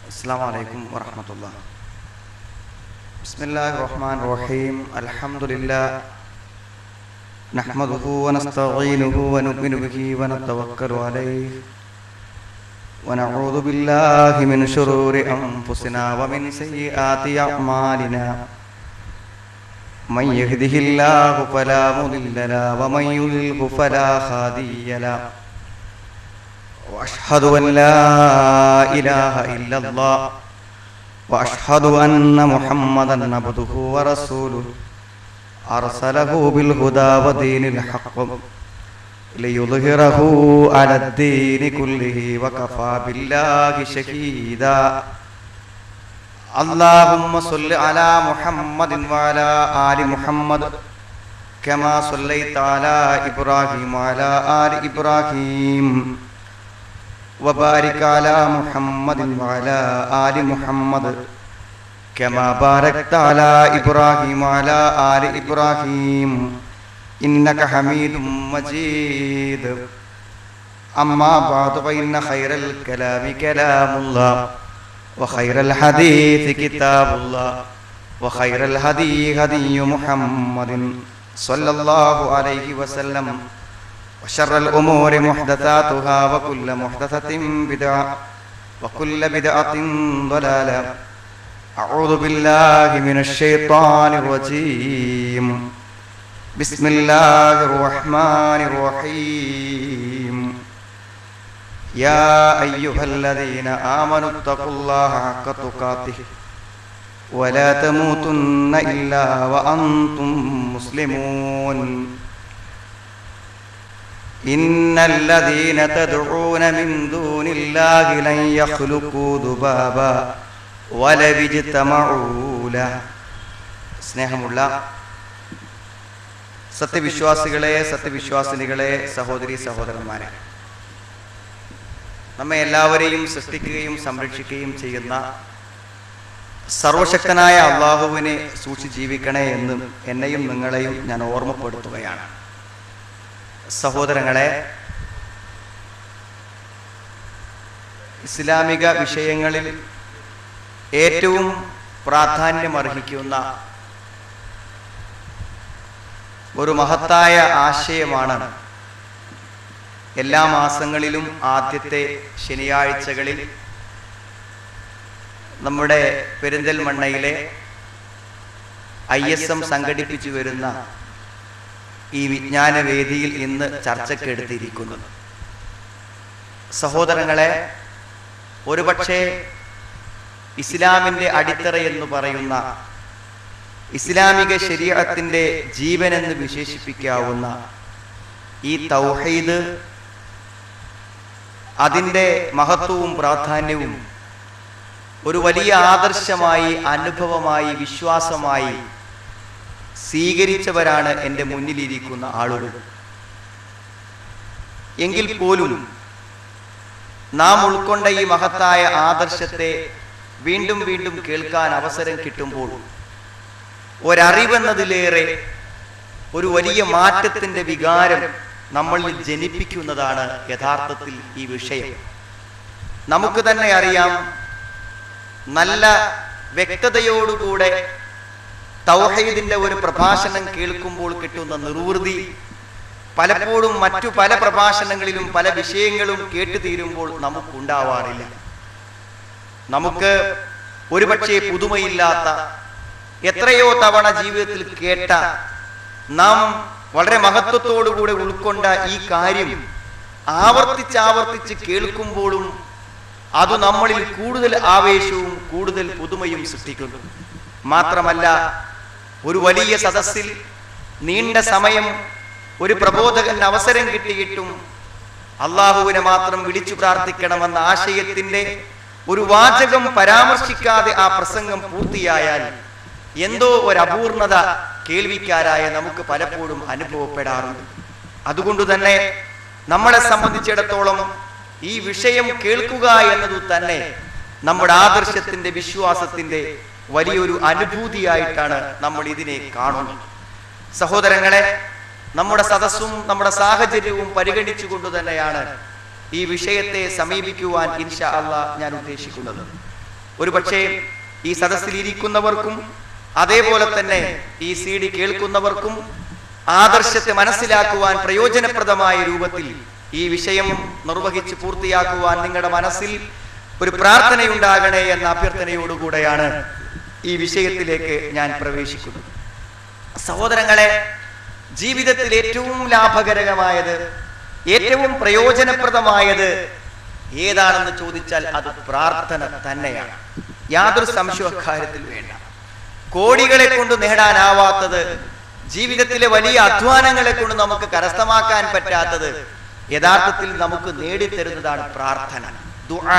السلام عليكم ورحمة الله. بسم الله الرحمن الرحيم. الحمد لله نحمده ونستعينه ونؤمن به ونتوكل عليه ونعوذ بالله من شرور أنفسنا ومن سيئات أعمالنا. من يهده الله فلا مضل له ومن يضلل فلا هادي له. وأشهد أن لا إله إلا الله وأشهد أن محمدا عبده ورسوله أرسله بالهدى ودين الحق ليظهره على الدين كله وكفى بالله شهيدا. اللهم صل على محمد وعلى آل محمد كما صليت على إبراهيم وعلى آل إبراهيم وبارك على محمد وعلى آل محمد كما باركت على إبراهيم وعلى آل إبراهيم إنك حميد مجيد. أما بعد فإن خير الكلام كلام الله وخير الحديث كتاب الله وخير الهدي هدي محمد صلى الله عليه وسلم وشر الأمور محدثاتها وكل محدثة بدعة وكل بدعة ضلالة. أعوذ بالله من الشيطان الرجيم. بسم الله الرحمن الرحيم. يا أيها الذين آمنوا اتقوا الله حق تقاته ولا تموتن إلا وأنتم مسلمون. إن الذين تدعون من دون الله لن يخلقوا ذبابا ولو اجتمعوا له. സ്നേഹമുള്ള സത്യവിശ്വാസികളെ, സത്യവിശ്വാസിനികളെ, സഹോദരി സഹോദരന്മാരെ, നമ്മെ എല്ലാവരെയും സൃഷ്ടിക്കുകയും സംരക്ഷിക്കുകയും ചെയ്യുന്ന സർവശക്തനായ അള്ളാഹുവിനെ സൂക്ഷിച്ച് ജീവിക്കണേ എന്ന് എന്നെയും നിങ്ങളെയും ഞാൻ ഓർമ്മപ്പെടുത്തുകയാണ്. സഹോദരങ്ങളെ, ഇസ്ലാമിക വിഷയങ്ങളിൽ ഏറ്റവും പ്രാധാന്യമർഹിക്കുന്ന ഒരു മഹത്തായ ആശയമാണ് എല്ലാ മാസങ്ങളിലും ആദ്യത്തെ ശനിയാഴ്ചകളിൽ നമ്മുടെ പെരിന്തൽമണ്ണയിലെ ISM സംഘടിപ്പിച്ചു വരുന്ന ഈ വിജ്ഞാനവേദിയിൽ ഇന്ന് ചർച്ചയ്ക്കെടുത്തിരിക്കുന്നത്. സഹോദരങ്ങളെ, ഒരുപക്ഷെ ഇസ്ലാമിൻ്റെ അടിത്തറ എന്ന് പറയുന്ന ഇസ്ലാമിക ശരീഅത്തിന്റെ ജീവൻ എന്ന് വിശേഷിപ്പിക്കാവുന്ന ഈ തൗഹീദ്, അതിൻ്റെ മഹത്വവും പ്രാധാന്യവും ഒരു വലിയ ആദർശമായി, അനുഭവമായി, വിശ്വാസമായി സ്വീകരിച്ചവരാണ് എൻ്റെ മുന്നിലിരിക്കുന്ന ആളുകൾ. എങ്കിൽ പോലും നാം ഉൾക്കൊണ്ട ഈ മഹത്തായ ആദർശത്തെ വീണ്ടും വീണ്ടും കേൾക്കാൻ അവസരം കിട്ടുമ്പോൾ ഒരറിവെന്നതിലേറെ ഒരു വലിയ മാറ്റത്തിൻ്റെ വികാരം നമ്മളിൽ ജനിപ്പിക്കുന്നതാണ് യഥാർത്ഥത്തിൽ ഈ വിഷയം. നമുക്ക് തന്നെ അറിയാം, നല്ല വ്യക്തതയോടുകൂടെ തൗഹീദിന്റെ ഒരു പ്രഭാഷണം കേൾക്കുമ്പോൾ കിട്ടുന്ന നിർവൃതി പലപ്പോഴും മറ്റു പല പ്രഭാഷണങ്ങളിലും പല വിഷയങ്ങളും കേട്ടു തീരുമ്പോൾ നമുക്കുണ്ടാവാറില്ല. നമുക്ക് ഒരുപക്ഷെ പുതുമയില്ലാത്ത, എത്രയോ തവണ ജീവിതത്തിൽ കേട്ട, നാം വളരെ മഹത്വത്തോടുകൂടെ ഉൾക്കൊണ്ട ഈ കാര്യം ആവർത്തിച്ചാവർത്തിച്ച് കേൾക്കുമ്പോഴും അത് നമ്മളിൽ കൂടുതൽ ആവേശവും കൂടുതൽ പുതുമയും സൃഷ്ടിക്കുന്നു. മാത്രമല്ല, ഒരു വലിയ സദസ്സിൽ നീണ്ട സമയം ഒരു പ്രബോധകന് അവസരം കിട്ടിയിട്ടും അള്ളാഹുവിനെ മാത്രം വിളിച്ചു പ്രാർത്ഥിക്കണമെന്ന ആശയത്തിന്റെ ഒരു വാചകം പരാമർശിക്കാതെ ആ പ്രസംഗം പൂർത്തിയായാൽ എന്തോ ഒരു അപൂർണത കേൾവിക്കാരായ നമുക്ക് പലപ്പോഴും അനുഭവപ്പെടാറുണ്ട്. അതുകൊണ്ട് തന്നെ നമ്മളെ സംബന്ധിച്ചിടത്തോളം ഈ വിഷയം കേൾക്കുക എന്നത് തന്നെ നമ്മുടെ ആദർശത്തിന്റെ, വിശ്വാസത്തിന്റെ വലിയൊരു അനുഭൂതിയായിട്ടാണ് നമ്മൾ ഇതിനെ കാണുന്നത്. സഹോദരങ്ങളെ, നമ്മുടെ സദസ്സും നമ്മുടെ സാഹചര്യവും പരിഗണിച്ചുകൊണ്ട് തന്നെയാണ് ഈ വിഷയത്തെ സമീപിക്കുവാൻ ഇൻഷാ അല്ലാഹ് ഞാൻ ഉദ്ദേശിക്കുന്നത്. ഒരു പക്ഷേ ഈ സദസ്സിലിരിക്കുന്നവർക്കും അതേപോലെ തന്നെ ഈ CD കേൾക്കുന്നവർക്കും ആദർശത്തെ മനസ്സിലാക്കുവാൻ പ്രയോജനപ്രദമായ രൂപത്തിൽ ഈ വിഷയം നിർവഹിച്ച് പൂർത്തിയാക്കുവാൻ നിങ്ങളുടെ മനസ്സിൽ ഒരു പ്രാർത്ഥനയുണ്ടാകണേ എന്ന അഭ്യർത്ഥനയോടുകൂടെയാണ് ഈ വിഷയത്തിലേക്ക് ഞാൻ പ്രവേശിക്കുന്നത്. സഹോദരങ്ങളെ, ജീവിതത്തിൽ ഏറ്റവും ലാഭകരമായത്, ഏറ്റവും പ്രയോജനപ്രദമായത് ഏതാണെന്ന് ചോദിച്ചാൽ അത് പ്രാർത്ഥന തന്നെയാണ്. യാതൊരു സംശയ കാര്യത്തിൽ വേണ്ട. കോടികളെ കൊണ്ട് നേടാനാവാത്തത്, ജീവിതത്തിലെ വലിയ അധ്വാനങ്ങളെ കൊണ്ട് നമുക്ക് കരസ്ഥമാക്കാൻ പറ്റാത്തത് യഥാർത്ഥത്തിൽ നമുക്ക് നേടിത്തരുന്നതാണ് പ്രാർത്ഥന, ദുആ.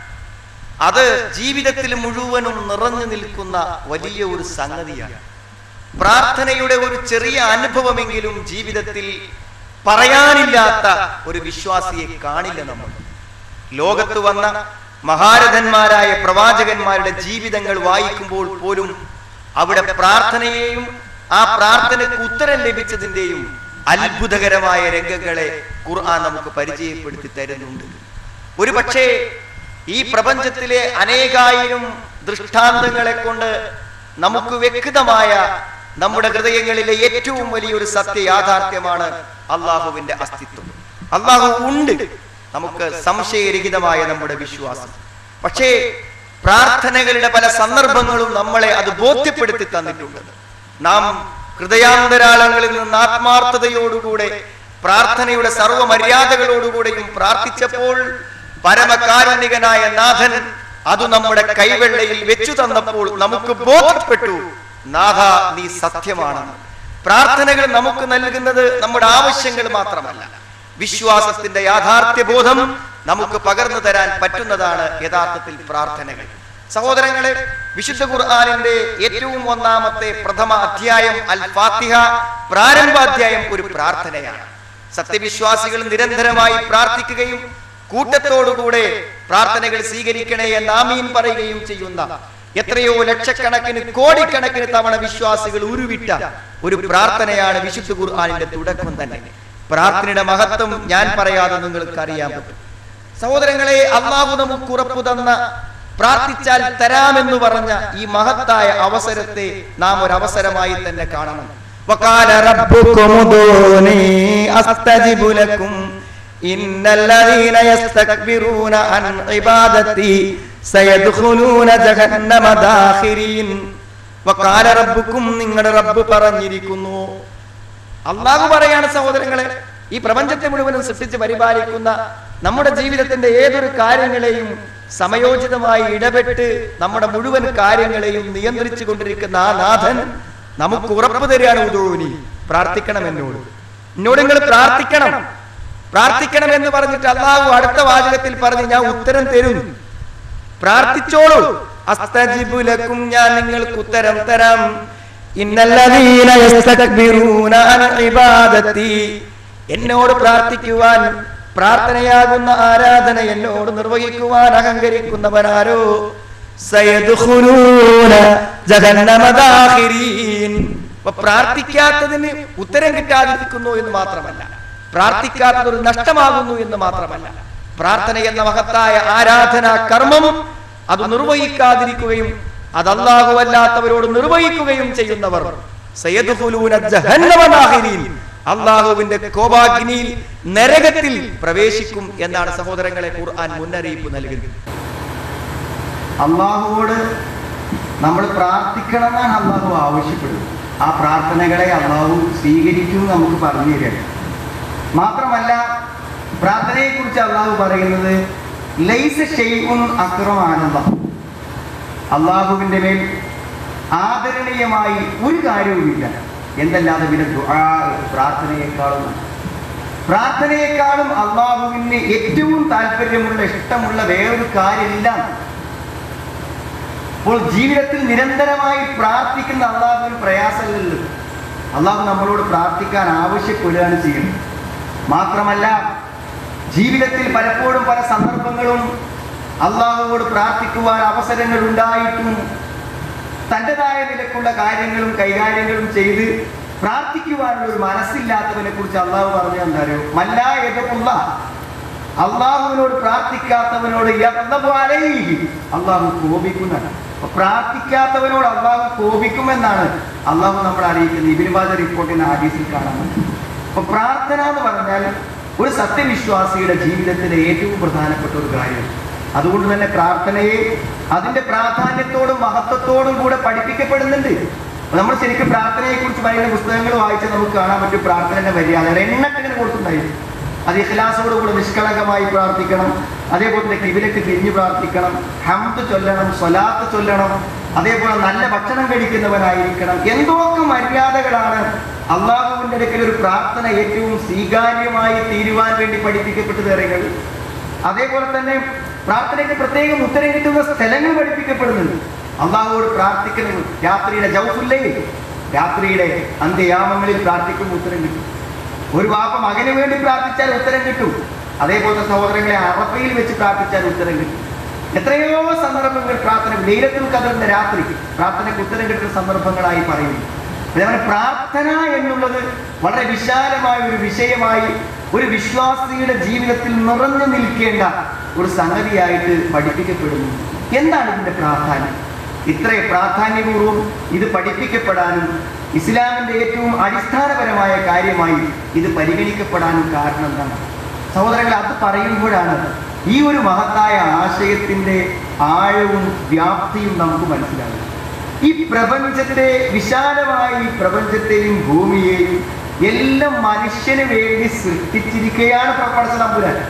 അത് ജീവിതത്തിൽ മുഴുവനും നിറഞ്ഞു നിൽക്കുന്ന വലിയ ഒരു സംഗതിയാണ്. പ്രാർത്ഥനയുടെ ഒരു ചെറിയ അനുഭവമെങ്കിലും ജീവിതത്തിൽ പറയാനില്ലാത്ത ഒരു വിശ്വാസിയെ കാണില്ല നമ്മൾ. ലോകത്ത് വന്ന മഹാരഥന്മാരായ പ്രവാചകന്മാരുടെ ജീവിതങ്ങൾ വായിക്കുമ്പോൾ പോലും അവിടെ പ്രാർത്ഥനയെയും ആ പ്രാർത്ഥനയ്ക്ക് ഉത്തരം ലഭിച്ചതിന്റെയും അത്ഭുതകരമായ രംഗങ്ങളെ ഖുർആൻ നമുക്ക് പരിചയപ്പെടുത്തി തരുന്നുണ്ട്. ഒരു പക്ഷേ ഈ പ്രപഞ്ചത്തിലെ അനേകായിരം ദൃഷ്ടാന്തങ്ങളെ കൊണ്ട് നമുക്ക് വ്യക്തമായ നമ്മുടെ ഹൃദയങ്ങളിലെ ഏറ്റവും വലിയൊരു സത്യ യാഥാർത്ഥ്യമാണ് അള്ളാഹുവിന്റെ അസ്തിത്വം. അള്ളാഹു ഉണ്ട്, നമുക്ക് സംശയരഹിതമായ നമ്മുടെ വിശ്വാസം. പക്ഷേ പ്രാർത്ഥനകളുടെ പല സന്ദർഭങ്ങളും നമ്മളെ അത് ബോധ്യപ്പെടുത്തി തന്നിട്ടുണ്ട്. നാം ഹൃദയാന്തരാളങ്ങളിൽ നിന്ന് ആത്മാർത്ഥതയോടുകൂടെ പ്രാർത്ഥനയുടെ സർവ്വ മര്യാദകളോടുകൂടെയും പ്രാർത്ഥിച്ചപ്പോൾ പരമകാരുണികനായ നാഥൻ അത് നമ്മുടെ കൈവെള്ളയിൽ വെച്ചു തന്നപ്പോൾ നമുക്ക് ബോധ്യപ്പെട്ടു, നാഥ നീ സത്യമാണ്. പ്രാർത്ഥനകൾ നമുക്ക് നൽകുന്നത് നമ്മുടെ ആവശ്യങ്ങൾ മാത്രമല്ല, വിശ്വാസത്തിന്റെ യാഥാർത്ഥ്യ ബോധം നമുക്ക് പകർന്നു തരാൻ പറ്റുന്നതാണ് യഥാർത്ഥത്തിൽ പ്രാർത്ഥനകൾ. സഹോദരങ്ങളെ, വിശുദ്ധ ഖുർആനിന്റെ ഏറ്റവും ഒന്നാമത്തെ പ്രഥമ അധ്യായം അൽ ഫാത്തിഹ, പ്രാരംഭാധ്യായം ഒരു പ്രാർത്ഥനയാണ്. സത്യവിശ്വാസികൾ നിരന്തരമായി പ്രാർത്ഥിക്കുകയും കൂട്ടത്തോടുകൂടെ പ്രാർത്ഥനകൾ സ്വീകരിക്കണേ എന്ന് ആമീൻ പറയുകയും ചെയ്യുന്ന എത്രയോ ലക്ഷക്കണക്കിന് കോടിക്കണക്കിന് തവണ വിശ്വാസികൾ ഉരുവിട്ട ഒരു പ്രാർത്ഥനയാണ് വിശുദ്ധ ഖുർആനിന്റെ തുടക്കം തന്നെ. പ്രാർത്ഥനയുടെ മഹത്വം ഞാൻ പറയാതെ നിങ്ങൾക്ക് അറിയാൻ പറ്റും. സഹോദരങ്ങളെ, അള്ളാഹു നമുക്ക് ഉറപ്പു തന്ന പ്രാർത്ഥിച്ചാൽ തരാമെന്ന് പറഞ്ഞ ഈ മഹത്തായ അവസരത്തെ നാം ഒരു അവസരമായി തന്നെ കാണണം. വഖാല റബ്ബുകും ഉദൂനി അസ്തജിബു ലക്കും ഇന്നല്ലദീന യസ്തക്ബിറൂന അൻ ഇബാദതി സയദ്ഖുലൂന ജഹന്നമ ദാഖിരീൻ. വഖാല റബ്ബുകും, നിങ്ങളുടെ റബ്ബ് പറഞ്ഞിരിക്കുന്നു. അള്ളാഹു പറയാണ് സഹോദരങ്ങളെ, ഈ പ്രപഞ്ചത്തെ മുഴുവനും സൃഷ്ടിച്ച് പരിപാലിക്കുന്ന നമ്മുടെ ജീവിതത്തിന്റെ ഏതൊരു കാര്യങ്ങളെയും സമയോചിതമായി ഇടപെട്ട് നമ്മുടെ മുഴുവൻ കാര്യങ്ങളെയും നിയന്ത്രിച്ചു കൊണ്ടിരിക്കുന്ന ആ നാഥൻ നമുക്ക് ഉറപ്പ് തരികയാണ്, ഉദൂനി, പ്രാർത്ഥിക്കണം എന്നോട് നിങ്ങൾ പ്രാർത്ഥിക്കണം എന്ന് പറഞ്ഞിട്ട് അള്ളാഹു അടുത്ത വാചകത്തിൽ പറഞ്ഞ് ഞാൻ ഉത്തരം തരും, പ്രാർത്ഥിച്ചോളൂ. അസ്തജിബു ലക്കും, ഞാൻ നിങ്ങൾക്ക് ഉത്തരം തരാം. ഇന്നല്ലദീന യസ്തക്ബിറൂന അൻ ഇബാദതി, എന്നോട് പ്രാർത്ഥിക്കുവാൻ, പ്രാർത്ഥനയാകുന്ന ആരാധന എന്നോട് നിർവഹിക്കുവാൻ അഹങ്കരിക്കുന്നവരാരോ സയദ്ഖുലൂന ജഹന്നമ ദാഖിരീൻ. പ്രാർത്ഥിക്കാത്തതിന് ഉത്തരം കിട്ടാതിരിക്കുന്നു എന്ന് മാത്രമല്ല, പ്രാർത്ഥിക്കാത്തത് ഒരു നഷ്ടമാകുന്നു എന്ന് മാത്രമല്ല, പ്രാർത്ഥന എന്ന മഹത്തായ ആരാധനാ കർമ്മം അത് നിർവഹിക്കാതിരിക്കുകയും അത് അല്ലാഹു അല്ലാത്തവരോട് നിർവഹിക്കുകയും ചെയ്യുന്നവർ സയദ്ഖുലൂന ജഹന്നമ ദാഖിരീൻ, അള്ളാഹുവിന്റെ കോപാഗ്നിയിൽ, നരകത്തിൽ പ്രവേശിക്കും എന്നാണ് സഹോദരങ്ങളെ ഖുർആൻ മുന്നറിയിപ്പ് നൽകുന്നത്. അള്ളാഹുവോട് നമ്മൾ പ്രാർത്ഥിക്കണമെന്നാണ് അള്ളാഹു ആവശ്യപ്പെടുന്നത്. ആ പ്രാർത്ഥനകളെ അള്ളാഹു സ്വീകരിക്കും നമുക്ക് പറഞ്ഞു തരിക. മാത്രമല്ല, പ്രാർത്ഥനയെ കുറിച്ച് അള്ളാഹു പറയുന്നത് ലൈസ ശൈഉൻ അക്രമാനന്ദം, അള്ളാഹുവിന്റെ മേൽ ആദരണീയമായി ഒരു കാര്യവുമില്ല എന്നല്ലാതെ പിന്നെ ദുആ, പ്രാർത്ഥനയെക്കാളും അള്ളാഹുവിന് ഏറ്റവും താല്പര്യമുള്ള, ഇഷ്ടമുള്ള വേറൊരു കാര്യമില്ല. അപ്പോൾ ജീവിതത്തിൽ നിരന്തരമായി പ്രാർത്ഥിക്കുന്ന അള്ളാഹുവിന് പ്രയാസമില്ലല്ലോ. അള്ളാഹു നമ്മളോട് പ്രാർത്ഥിക്കാൻ ആവശ്യപ്പെടുകയാണ് ചെയ്യുന്നത്. മാത്രമല്ല, ജീവിതത്തിൽ പലപ്പോഴും പല സന്ദർഭങ്ങളും അള്ളാഹുവോട് പ്രാർത്ഥിക്കുവാൻ അവസരങ്ങൾ ഉണ്ടായിട്ടും തൻ്റെതായ നിലക്കുള്ള കാര്യങ്ങളും കൈകാര്യങ്ങളും ചെയ്ത് പ്രാർത്ഥിക്കുവാനുള്ള ഒരു മനസ്സില്ലാത്തവനെ കുറിച്ച് അള്ളാഹു പറഞ്ഞ എന്താ അറിയോ, മല്ലാ യദഉല്ലാ, അള്ളാഹുവിനോട് പ്രാർത്ഥിക്കാത്തവനോട് അള്ളാഹു കോപിക്കുന്നതാണ്. പ്രാർത്ഥിക്കാത്തവനോട് അള്ളാഹു കോപിക്കുമെന്നാണ് അള്ളാഹു നമ്മളെ അറിയിക്കുന്നത്. ഇബ്നു മാജ റിപ്പോർട്ട് ചെയ്യുന്ന ഹദീസിൽ കാണാൻ പറ്റും. അപ്പൊ പ്രാർത്ഥന എന്ന് പറഞ്ഞാൽ ഒരു സത്യവിശ്വാസിയുടെ ജീവിതത്തിലെ ഏറ്റവും പ്രധാനപ്പെട്ട ഒരു കാര്യം. അതുകൊണ്ട് തന്നെ പ്രാർത്ഥനയെ അതിന്റെ പ്രാധാന്യത്തോടും മഹത്വത്തോടും കൂടെ പഠിപ്പിക്കപ്പെടുന്നുണ്ട്. നമ്മൾ ശരിക്കും പ്രാർത്ഥനയെ കുറിച്ച് പറയുന്ന പുസ്തകങ്ങൾ വായിച്ചാൽ നമുക്ക് കാണാൻ പറ്റും പ്രാർത്ഥനയുടെ മര്യാദ എണ്ണക്കിങ്ങനെ കൊടുക്കുന്നുണ്ടായിരുന്നു. അത് ഇഖ്ലാസോടുകൂടെ നിഷ്കളങ്കമായി പ്രാർത്ഥിക്കണം, അതേപോലെ തന്നെ ഖിബിലക്ക് തിരിഞ്ഞു പ്രാർത്ഥിക്കണം, ഹംദ് ചൊല്ലണം, സ്വലാത്ത് ചൊല്ലണം, അതേപോലെ നല്ല ഭക്ഷണം കഴിക്കുന്നവനായിരിക്കണം. എന്തൊക്കെ മര്യാദകളാണ് അള്ളാഹുവിന്റെ അടുക്കൽ ഒരു പ്രാർത്ഥന ഏറ്റവും സ്വീകാര്യമായി തീരുവാൻ വേണ്ടി പഠിപ്പിക്കപ്പെട്ടത് അറിയുകൾ. അതേപോലെ തന്നെ പ്രാർത്ഥനയ്ക്ക് പ്രത്യേകം ഉത്തരം കിട്ടുന്ന സ്ഥലങ്ങൾ പഠിപ്പിക്കപ്പെടുന്നുണ്ട്. അള്ളാഹുവോട് പ്രാർത്ഥിക്കുന്നത് രാത്രിയുടെ ജൗഫുല്ലേ, രാത്രിയുടെ അന്ത്യയാമങ്ങളിൽ പ്രാർത്ഥിക്കുമ്പോൾ ഉത്തരം കിട്ടും. ഒരു വാപ്പ മകന് വേണ്ടി പ്രാർത്ഥിച്ചാൽ ഉത്തരം കിട്ടും. അതേപോലെ സഹോദരങ്ങളെ അറഫയിൽ വെച്ച് പ്രാർത്ഥിച്ചാൽ ഉത്തരം കിട്ടും. എത്രയോ സന്ദർഭങ്ങൾ പ്രാർത്ഥന ലൈലത്തുൽ ഖദറിന്റെ രാത്രി പ്രാർത്ഥനയ്ക്ക് ഉത്തരം കിട്ടുന്ന സന്ദർഭങ്ങളായി പറയുന്നു. അതേപോലെ പ്രാർത്ഥന എന്നുള്ളത് വളരെ വിശാലമായ ഒരു വിഷയമായി ഒരു വിശ്വാസിയുടെ ജീവിതത്തിൽ നിറഞ്ഞു നിൽക്കേണ്ട ഒരു സംഗതിയായിട്ട് പഠിപ്പിക്കപ്പെടുന്നു. എന്താണ് ഇതിന്റെ പ്രാധാന്യം? ഇത്ര പ്രാധാന്യപൂർവ്വം ഇത് പഠിപ്പിക്കപ്പെടാനും ഇസ്ലാമിന്റെ ഏറ്റവും അടിസ്ഥാനപരമായ കാര്യമായി ഇത് പരിഗണിക്കപ്പെടാനും കാരണം എന്താണ് സഹോദരങ്ങൾ? അത് പറയുമ്പോഴാണ് ഈ ഒരു മഹത്തായ ആശയത്തിന്റെ ആഴവും വ്യാപ്തിയും നമുക്ക് മനസ്സിലാകും. ഈ പ്രപഞ്ചത്തെ വിശാലമായ ഈ പ്രപഞ്ചത്തെയും ഭൂമിയെയും എല്ലാം മനുഷ്യന് വേണ്ടി സൃഷ്ടിച്ചിരിക്കുകയാണ് പടച്ചതമ്പുരാൻ.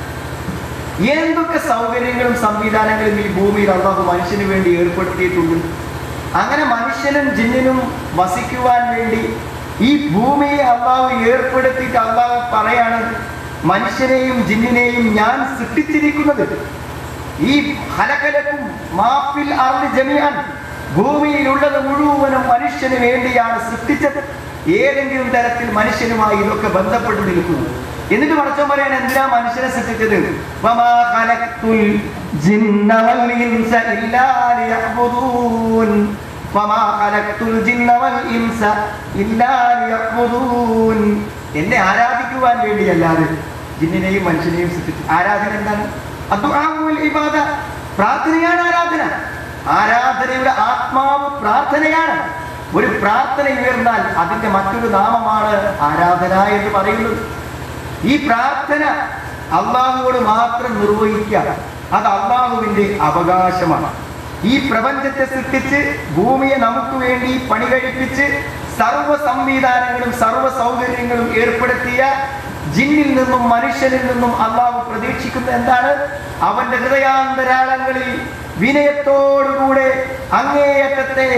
എന്തൊക്കെ സൗകര്യങ്ങളും സംവിധാനങ്ങളും ഈ ഭൂമിയിൽ അള്ളാഹു മനുഷ്യന് വേണ്ടി ഏർപ്പെടുത്തിയിട്ടുണ്ട്. അങ്ങനെ മനുഷ്യനും ജിന്നിനും വസിക്കുവാൻ വേണ്ടി ഈ ഭൂമിയെ അള്ളാഹു ഏർപ്പെടുത്തിയിട്ട് അള്ളാഹു പറയാണ്, മനുഷ്യനെയും ജിന്നിനെയും ഞാൻ സൃഷ്ടിച്ചിരിക്കുന്നത് ഈ ഹലകലക്കും മാഫിൽ അർളി ജമീഅൻ, ഭൂമിയിലുള്ളത് മുഴുവനും മനുഷ്യന് വേണ്ടിയാണ് സൃഷ്ടിച്ചത്. ഏതെങ്കിലും തരത്തിൽ മനുഷ്യനുമായി ഇതൊക്കെ ബന്ധപ്പെട്ട് നിൽക്കുന്നു. എന്നിട്ട് പടച്ചോൻ പറയാണ്, എന്തിനാ മനുഷ്യനെ സൃഷ്ടിച്ചത്? വമാ ഖലഖ്തുൽ ജിന്ന വൽ ഇൻസ ഇല്ലാ ലിയഅ്ബുദൂൻ, വമാ ഖലഖ്തുൽ ജിന്ന വൽ ഇൻസ ഇല്ലാ ലിയഅ്ബുദൂൻ. എന്നെ ആരാധിക്കുവാൻ വേണ്ടിയല്ലാതെ ജിന്നിനെയും മനുഷ്യനെയും സൃഷ്ടിച്ചു. ആരാധന എന്താണ്? അദ്ദുആ വൽ ഇബാദ, പ്രാർത്ഥനയാണ് ആരാധന. ആരാധനയുടെ ആത്മാവ് പ്രാർത്ഥനയാണ്. ഒരു പ്രാർത്ഥന ഉയർന്നാൽ അതിന്റെ മറ്റൊരു നാമമാണ് ആരാധന എന്ന് പറയുന്നത്. ഈ പ്രാർത്ഥന അള്ളാഹുവോട് മാത്രം നിർവഹിക്കുക, അത് അള്ളാഹുവിന്റെ അവകാശമാണ്. ഈ പ്രപഞ്ചത്തെ സൃഷ്ടിച്ച് ഭൂമിയെ നമുക്ക് വേണ്ടി പണി കഴിപ്പിച്ച് സർവ്വ സംവിധാനങ്ങളും സർവ്വ സൗകര്യങ്ങളും ഏർപ്പെടുത്തിയ ജിന്നിൽ നിന്നും മനുഷ്യനിൽ നിന്നും അള്ളാഹു പ്രതീക്ഷിക്കുന്നത് എന്താണ്? അവന്റെ ഹൃദയാന്തരാളങ്ങളിൽ വിനയത്തോടുകൂടെ അങ്ങേയറ്റത്തെ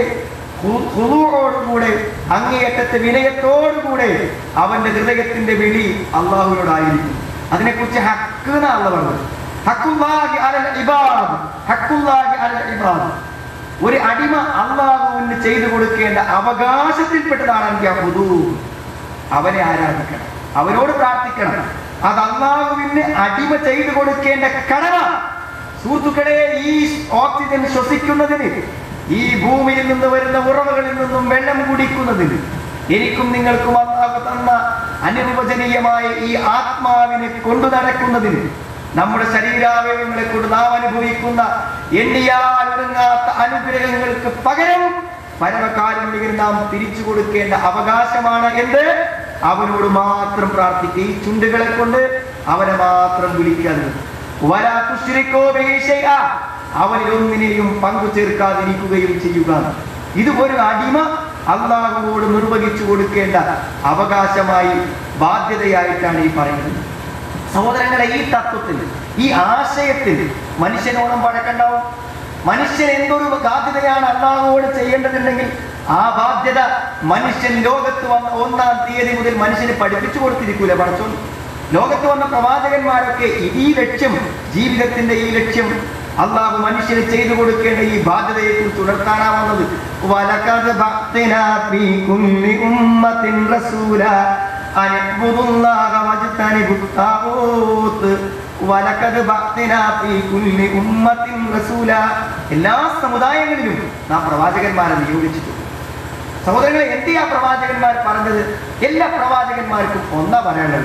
അങ്ങേയറ്റത്തെ വിനയത്തോടുകൂടെ അവന്റെ ഹൃദയത്തിന്റെ വിളി അള്ളാഹുവിനോടായിരിക്കും. അതിനെക്കുറിച്ച് ഹക്ക് എന്നാണ് പറഞ്ഞത്. ഹക്കുല്ലാഹി അലൽ ഇബാദ്, ഹക്കുല്ലാഹി അലൽ ഇബാദ്. ഒരു അടിമ അള്ളാഹുവിന് ചെയ്തു കൊടുക്കേണ്ട അവകാശത്തിൽപ്പെട്ടതാണ് അവനെ ആരാധിക്കണം, അവനോട് പ്രാർത്ഥിക്കണം. അത് അള്ളാഹുവിന് അടിമ ചെയ്തു കൊടുക്കേണ്ട കടമ. സുഹൃത്തുക്കളെ, ഈ ഓക്സിജൻ ശ്വസിക്കുന്നതിന്, ഈ ഭൂമിയിൽ നിന്ന് വരുന്ന ഉറവകളിൽ നിന്നും വെള്ളം കുടിക്കുന്നതിന്, എനിക്കും നിങ്ങൾക്കും അല്ലാഹു തന്ന അനിർവചനീയമായ ഈ ആത്മാവിനെ കൊണ്ടു നടക്കുന്നതിന്, നമ്മുടെ ശരീരാവയവങ്ങളെ കൊണ്ട് നാം അനുഭവിക്കുന്ന എണ്ണിയാൽ ഒടുങ്ങാത്ത അനുഗ്രഹങ്ങൾക്ക് പകരം പരമകാരുണ്യത്തിൽ നാം തിരിച്ചു കൊടുക്കേണ്ട അവകാശമാണ്. എന്ത്? അവനോട് മാത്രം പ്രാർത്ഥിക്കുക. ഈ ചുണ്ടുകളെ കൊണ്ട് അവനെ മാത്രം വിളിക്കാതെ, വലാ തുശ്രികൂ ബിഹി ശൈഅ, അവനിലൊന്നിനെയും പങ്കു ചേർക്കാതിരിക്കുകയും ചെയ്യുക. ഇത് ഒരു അടിമ അള്ളാഹുവോട് നിർവഹിച്ചു കൊടുക്കേണ്ട അവകാശമായി, ബാധ്യതയായിട്ടാണ് ഈ പറയുന്നത്. സഹോദരങ്ങളെ, ഈ തത്വത്തിൽ, ഈ ആശയത്തിൽ മനുഷ്യനോളം പഴക്കണ്ടാവും. മനുഷ്യൻ എന്തൊരു ബാധ്യതയാണ് അള്ളാഹുവോട് ചെയ്യേണ്ടതുണ്ടെങ്കിൽ ആ ബാധ്യത മനുഷ്യൻ ലോകത്ത് വന്ന 1-ാം തീയതി മുതൽ മനുഷ്യന് പഠിപ്പിച്ചു കൊടുത്തിരിക്കൂല പടച്ചോൻ. ലോകത്ത് വന്ന പ്രവാചകന്മാരൊക്കെ ഈ ലക്ഷ്യം, ജീവിതത്തിന്റെ ഈ ലക്ഷ്യം, അള്ളാഹു മനുഷ്യന് ചെയ്തു കൊടുക്കേണ്ട ഈ ബാധ്യതയെ കുറിച്ച് ഉണർത്താനാ വന്നത്. വലഖദ് ബഅത്നാ ഫീ കുല്ലി ഉമ്മത്തിൻ റസൂലാ അൻ ഇഅ്ബുദുല്ലാഹ വജ്തനിബുത് താഗൂത്ത്. വലഖദ് ബഅത്നാ ഫീ കുല്ലി ഉമ്മത്തിൻ റസൂലാ, എല്ലാ സമുദായങ്ങളിലും നാം പ്രവാചകന്മാരെ നിയോഗിച്ചിട്ടുണ്ട്. സഹോദരങ്ങളെ, എന്തിയാ പ്രവാചകന്മാർ പറഞ്ഞത്? എല്ലാ പ്രവാചകന്മാർക്കും ഒന്നാ പറയാനുള്ളത്,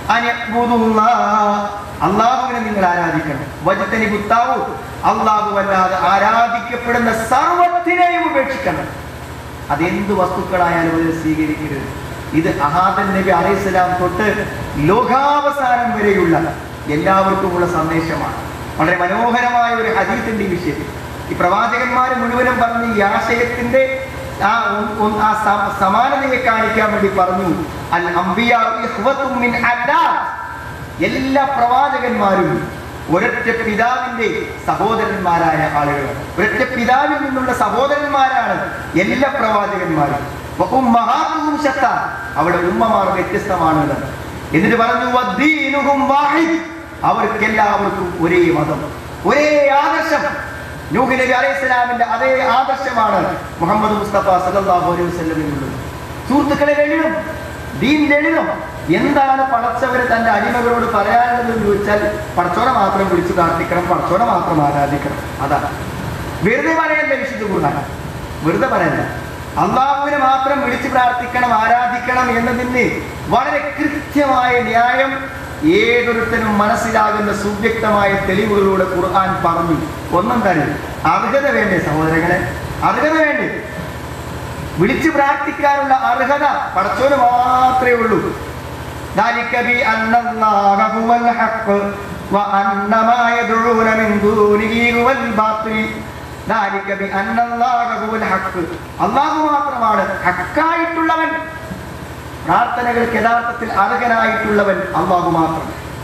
അള്ളാഹുവിനെ നിങ്ങൾ ആരാധിക്കണം. വജ്തനിബു താഗൂത്ത്, അള്ളാഹു അല്ലാതെ ആരാധിക്കപ്പെടുന്ന സർവ്വത്തിനെയും ഉപേക്ഷിക്കണം. അതെന്ത് വസ്തുക്കളായാലും അതിനെ സ്വീകരിക്കരുത്. ഇത് ആദം നബി അലൈഹിസ്സലാം തൊട്ട് ലോകാവസാനം വരെയുള്ള എല്ലാവർക്കുമുള്ള സന്ദേശമാണ്. വളരെ മനോഹരമായ ഒരു ഹദീസിന്റെ വിഷയം ഈ പ്രവാചകന്മാർ മുഴുവനും പറഞ്ഞ് ഈ ആശയത്തിന്റെ സമാനതയെ കാണിക്കാൻ വേണ്ടി പറഞ്ഞു. അൽ അംബിയാ ഇഖ്വത്തും മിൻ അല്ലാഹ്, എല്ലാ പ്രവാചകന്മാരും ഒരൊറ്റ പിതാവിന്റെ സഹോദരന്മാരായ ആളുകളാണ്. ഒരൊറ്റ പിതാവിൽ നിന്നുള്ള സഹോദരന്മാരാണ് എല്ലാ പ്രവാചകന്മാരും. അവിടെ ഉമ്മമാർ വ്യത്യസ്തമാണ്. എന്നിട്ട് പറഞ്ഞു വദ്ദീനുഹും വാഹിദ്, അവർക്കെല്ലാവർക്കും ഒരേ മതം, ഒരേ ആദർശം. നൂഹ് നബി അലൈഹിസ്സലാമിന്റെ അതേ ആദർശമാണ് മുഹമ്മദ് മുസ്തഫ സല്ലല്ലാഹു അലൈഹി വസല്ലമിനുള്ളത്. സുഹൃത്തുക്കളെ, ലളിതം, ദീൻ ലളിതം. എന്താണ് പടച്ചവര് തന്റെ അടിമകളോട് പറയാനുള്ളത് എന്ന് ചോദിച്ചാൽ പടച്ചോനെ മാത്രം വിളിച്ചു പ്രാർത്ഥിക്കണം, പടച്ചോനെ മാത്രം ആരാധിക്കണം. അതാണ്. വെറുതെ പറയല്ല വിശുദ്ധ ഖുർആൻ, വെറുതെ പറയല്ല. അള്ളാഹുവിനെ മാത്രം വിളിച്ചു പ്രാർത്ഥിക്കണം, ആരാധിക്കണം എന്നതിന് വളരെ കൃത്യമായ ന്യായം ഏതൊരുത്തനും മനസ്സിലാകുന്ന സുവ്യക്തമായ തെളിവുകളിലൂടെ ഖുർആൻ പറഞ്ഞു. ഒന്നും തന്നെ അർഹത വേണ്ടേ സഹോദരങ്ങളെ? അർഹത വേണ്ടേ? വിളിച്ചു പ്രാർത്ഥിക്കാനുള്ള അർഹത പടച്ചോന് മാത്രമേ ഉള്ളൂ. അല്ലാഹു മാത്രമാണ് ഹക്കായിട്ടുള്ളവൻ. പ്രാർത്ഥനകൾക്ക് യഥാർത്ഥത്തിൽ അർഹനായിട്ടുള്ളവൻ അല്ലാഹു മാത്രം.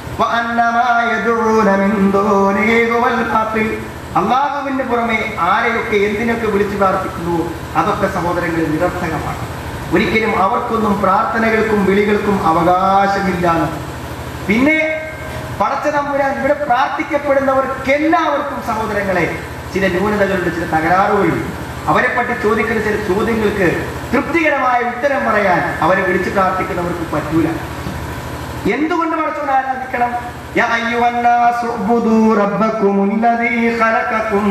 അല്ലാഹുവിന് പുറമെ ആരെയൊക്കെ എന്തിനൊക്കെ വിളിച്ചു പ്രാർത്ഥിക്കുന്നു അതൊക്കെ സഹോദരങ്ങളിൽ നിരർത്ഥകമാണ്. ഒരിക്കലും അവർക്കൊന്നും പ്രാർത്ഥനകൾക്കും വിളികൾക്കും അവകാശമില്ല. പിന്നെ പടച്ച തമ്പുരാൻ ഇവിടെ പ്രാർത്ഥിക്കപ്പെടുന്നവർക്കെല്ലാവർക്കും സഹോദരങ്ങളെ ചില ന്യൂനതകളുണ്ട്, ചില തകരാറുകളുണ്ട്. അവരെ പറ്റി ചോദിക്കുന്ന ചില ചോദ്യങ്ങൾക്ക് തൃപ്തികരമായ ഉത്തരം പറയാൻ അവരെ വിളിച്ചു പ്രാർത്ഥിക്കുന്നവർക്ക് പറ്റൂല. എന്തുകൊണ്ട് പടച്ചവനെ ആരാധിക്കണം? യാ അയ്യുഹന്നാസു ഉബ്ദൂ റബ്ബക്കുമുല്ലദീ ഖലഖകും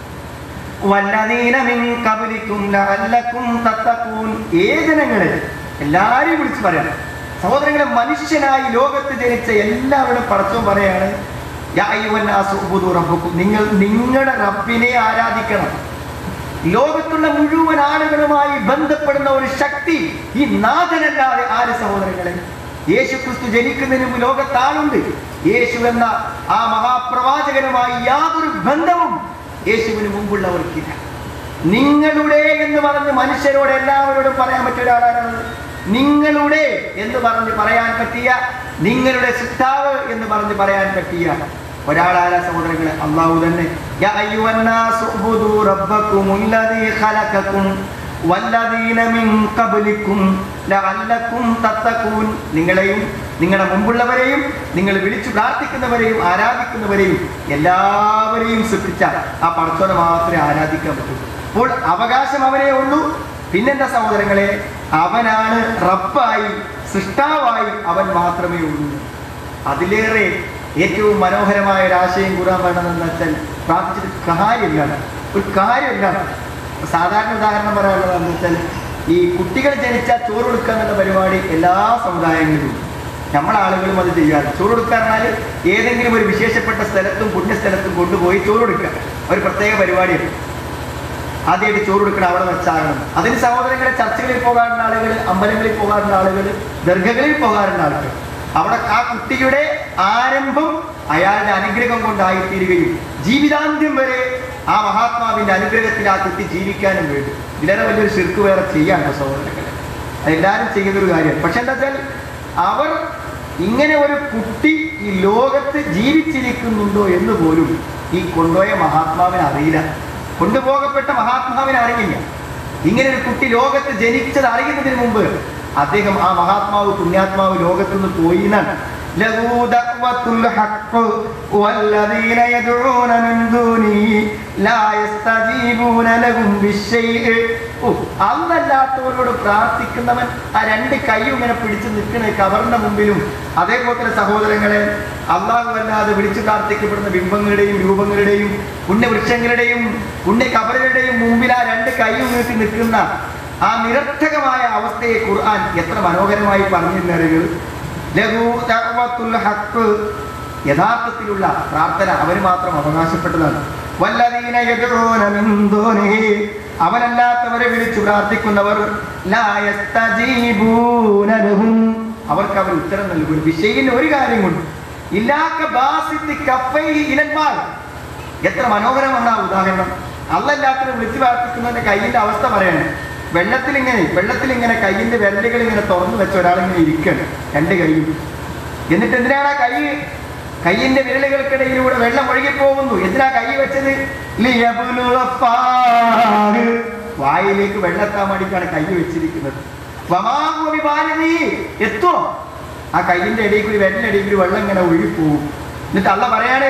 വല്ലദീന മിൻ ഖബ്ലികും ലഅല്ലകും തത്തഖൂൻ. ജനങ്ങളെ എല്ലാവരെയും വിളിച്ചു പറയണം. സഹോദരങ്ങളെ, മനുഷ്യനായി ലോകത്ത് ജനിച്ച എല്ലാവരും പടച്ചവൻ പറയാണ് യാ അയ്യുഹന്നാസു ഉബ്ദൂ റബ്ബക്കും, നിങ്ങൾ നിങ്ങളുടെ റബ്ബിനെ ആരാധിക്കണം. ലോകത്തുള്ള മുഴുവൻ ആളുകളുമായി ബന്ധപ്പെടുന്ന ഒരു ശക്തി ഈ നാഥനല്ലാതെ ആര് സഹോദരങ്ങളെ? യേശു ക്രിസ്തു ജനിക്കുന്നതിന് മുമ്പ് ലോകത്താളുണ്ട്. യേശു എന്ന ആ മഹാപ്രവാചകനുമായി യാതൊരു ബന്ധവും യേശുവിന് മുമ്പുള്ളവർക്കില്ല. നിങ്ങളുടെ എന്ന് പറഞ്ഞ് മനുഷ്യരോട് എല്ലാവരോടും പറയാൻ പറ്റിയ ഒരാളാണ്. നിങ്ങളുടെ എന്ന് പറഞ്ഞ് പറയാൻ പറ്റിയ, നിങ്ങളുടെ സിദ്ധാവ് എന്ന് പറഞ്ഞ് പറയാൻ പറ്റിയ ഒരാളായ സഹോദരങ്ങളെ അല്ലാഹു തന്നെ. യാ അയ്യുഹന്നാസു ഉബ്ദൂ റബ്ബക്കുമുല്ലദീ ഖലഖകും വല്ലദീന മിൻ ഖബ്ലികും ലഅല്ലകും തത്തഖൂൻ. നിങ്ങളെയും നിങ്ങളുടെ മുമ്പുള്ളവരെയും നിങ്ങൾ വിളിച്ചു പ്രാർത്ഥിക്കുന്നവരെയും ആരാധിക്കുന്നവരെയും എല്ലാവരെയും സൃഷ്ടിച്ച ആ പടച്ചോനെ മാത്രമേ ആരാധിക്കാൻ പറ്റൂ. അപ്പോൾ അവകാശം അവനേ ഉള്ളൂ. പിന്നെന്താ സഹോദരങ്ങളെ? അവനാണ് റബ്ബായി, സൃഷ്ടാവായി അവൻ മാത്രമേ ഉള്ളൂ. അതിലേറെ ഏറ്റവും മനോഹരമായ ഒരു ആശയം കൂടാൻ വേണമെന്ന് വെച്ചാൽ പ്രാർത്ഥിച്ചിട്ട് കാര്യമില്ല, ഒരു കാര്യമില്ല. സാധാരണ ഉദാഹരണം പറയാനുള്ളതെന്ന് വെച്ചാൽ ഈ കുട്ടികൾ ജനിച്ചാൽ ചോറ് കൊടുക്കുക എന്നുള്ള പരിപാടി എല്ലാ സമുദായങ്ങളിലും നമ്മളെ ആളുകളും അത് ചെയ്യാറ്. ചോറ് കൊടുക്കുക പറഞ്ഞാൽ ഏതെങ്കിലും ഒരു വിശേഷപ്പെട്ട സ്ഥലത്തും പുണ്യസ്ഥലത്തും കൊണ്ടുപോയി ചോറ് കൊടുക്കുക ഒരു പ്രത്യേക പരിപാടിയാണ്. ആദ്യമായിട്ട് ചോറ് കൊടുക്കണം, അവിടെ വെച്ചാകണം. അതിന് സഹോദരങ്ങളെ ചർച്ചകളിൽ പോകാറുള്ള ആളുകൾ, അമ്പലങ്ങളിൽ പോകാറുള്ള ആളുകൾ, ദർഗകളിൽ പോകാറുള്ള ആളുകൾ. അവിടെ ആ കുട്ടിയുടെ ആരംഭം അയാളുടെ അനുഗ്രഹം കൊണ്ടായിത്തീരുകയും ജീവിതാന്ത്യം വരെ ആ മഹാത്മാവിന്റെ അനുഗ്രഹത്തിൽ ആ കുട്ടി ജീവിക്കാനും വേണ്ടി. ഇതിലേറെ വലിയൊരു ശിർക്ക് വേറെ ചെയ്യാണ്ടോ സഹോദരങ്ങളെ? അതെല്ലാവരും ചെയ്യുന്നൊരു കാര്യമാണ്. പക്ഷെ എന്താ വെച്ചാൽ അവർ ഇങ്ങനെ ഒരു കുട്ടി ഈ ലോകത്ത് ജീവിച്ചിരിക്കുന്നുണ്ടോ എന്ന് പോലും ഈ കൊണ്ടുപോയ മഹാത്മാവിന് അറിയില്ല, കൊണ്ടുപോകപ്പെട്ട മഹാത്മാവിന് അറിയില്ല. ഇങ്ങനെ ഒരു കുട്ടി ലോകത്ത് ജനിച്ചത് അറിയുന്നതിന് മുമ്പ് അദ്ദേഹം ആ മഹാത്മാവ് പുണ്യാത്മാവ് ലോകത്തുനിന്ന് പോയി എന്നാണ്. അന്നല്ലാത്തവരോട് പ്രാർത്ഥിക്കുന്നവൻ ആ രണ്ട് കൈയും ഇങ്ങനെ പിടിച്ചു നിൽക്കണ കവറിന്റെ മുമ്പിലും അതേപോലെ സഹോദരങ്ങളെ അള്ളാഹു അല്ലാതെ വിളിച്ചു പ്രാർത്ഥിക്കപ്പെടുന്ന ബിംബങ്ങളുടെയും രൂപങ്ങളുടെയും പുണ്യവൃക്ഷങ്ങളുടെയും പുണ്യ കബറുകളുടെയും മുമ്പിൽ ആ രണ്ട് കൈയും നീട്ടി നിൽക്കുന്ന ആ നിരർത്ഥകമായ അവസ്ഥയെ ഖുർആൻ എത്ര മനോഹരമായി പറഞ്ഞിരുന്നറിയുന്നത്. ലഹു ദഅവത്തുൽ ഹഖ്, യഥാർത്ഥത്തിലുള്ള പ്രാർത്ഥന അവന് മാത്രം അവകാശപ്പെട്ടതാണ്. വല്ലദീന യദ്ഊന മിൻ ദൂനിഹി, അവനല്ലാത്തവരെ വിളിച്ചു പ്രാർത്ഥിക്കുന്നവർ ലാ യസ്തജീബൂന ലഹും, അവർക്ക് അവർ ഉത്തരം നൽകും. വിഷയിന് ഒരു കാര്യം കൊണ്ട് ഇല്ലാക ബാസിത്തി കഫൈഹി ഇലൽ മാ, എത്ര മനോഹരമാണ് ആ ഉദാഹരണം. അല്ലാത്തവരെ വിളിച്ചു പ്രാർത്ഥിക്കുന്നതിന്റെ കയ്യിന്റെ അവസ്ഥ പറയാണ്. വെള്ളത്തിലിങ്ങനെ കയ്യിന്റെ വിരലുകൾ ഇങ്ങനെ തുറന്നു വെച്ച ഒരാളിങ്ങനെ ഇരിക്കണം, രണ്ട് കൈയും. എന്നിട്ട് എന്തിനാണ് ആ കയ്യിന്റെ വിരലുകൾക്കിടയിലൂടെ വെള്ളം ഒഴുകി പോകുന്നു? എന്തിനാ കൈ വെച്ചത്? വായിലേക്ക് വെള്ളത്താൻ വേണ്ടിയിട്ടാണ് കൈ വെച്ചിരിക്കുന്നത്. എത്തോ ആ കയ്യിന്റെ ഇടയിൽ കൂടി വിരലിടയിൽ കൂടി വെള്ളം ഇങ്ങനെ ഒഴുകിപ്പോകും. എന്നിട്ട് അള്ളാഹ് പറയാണ്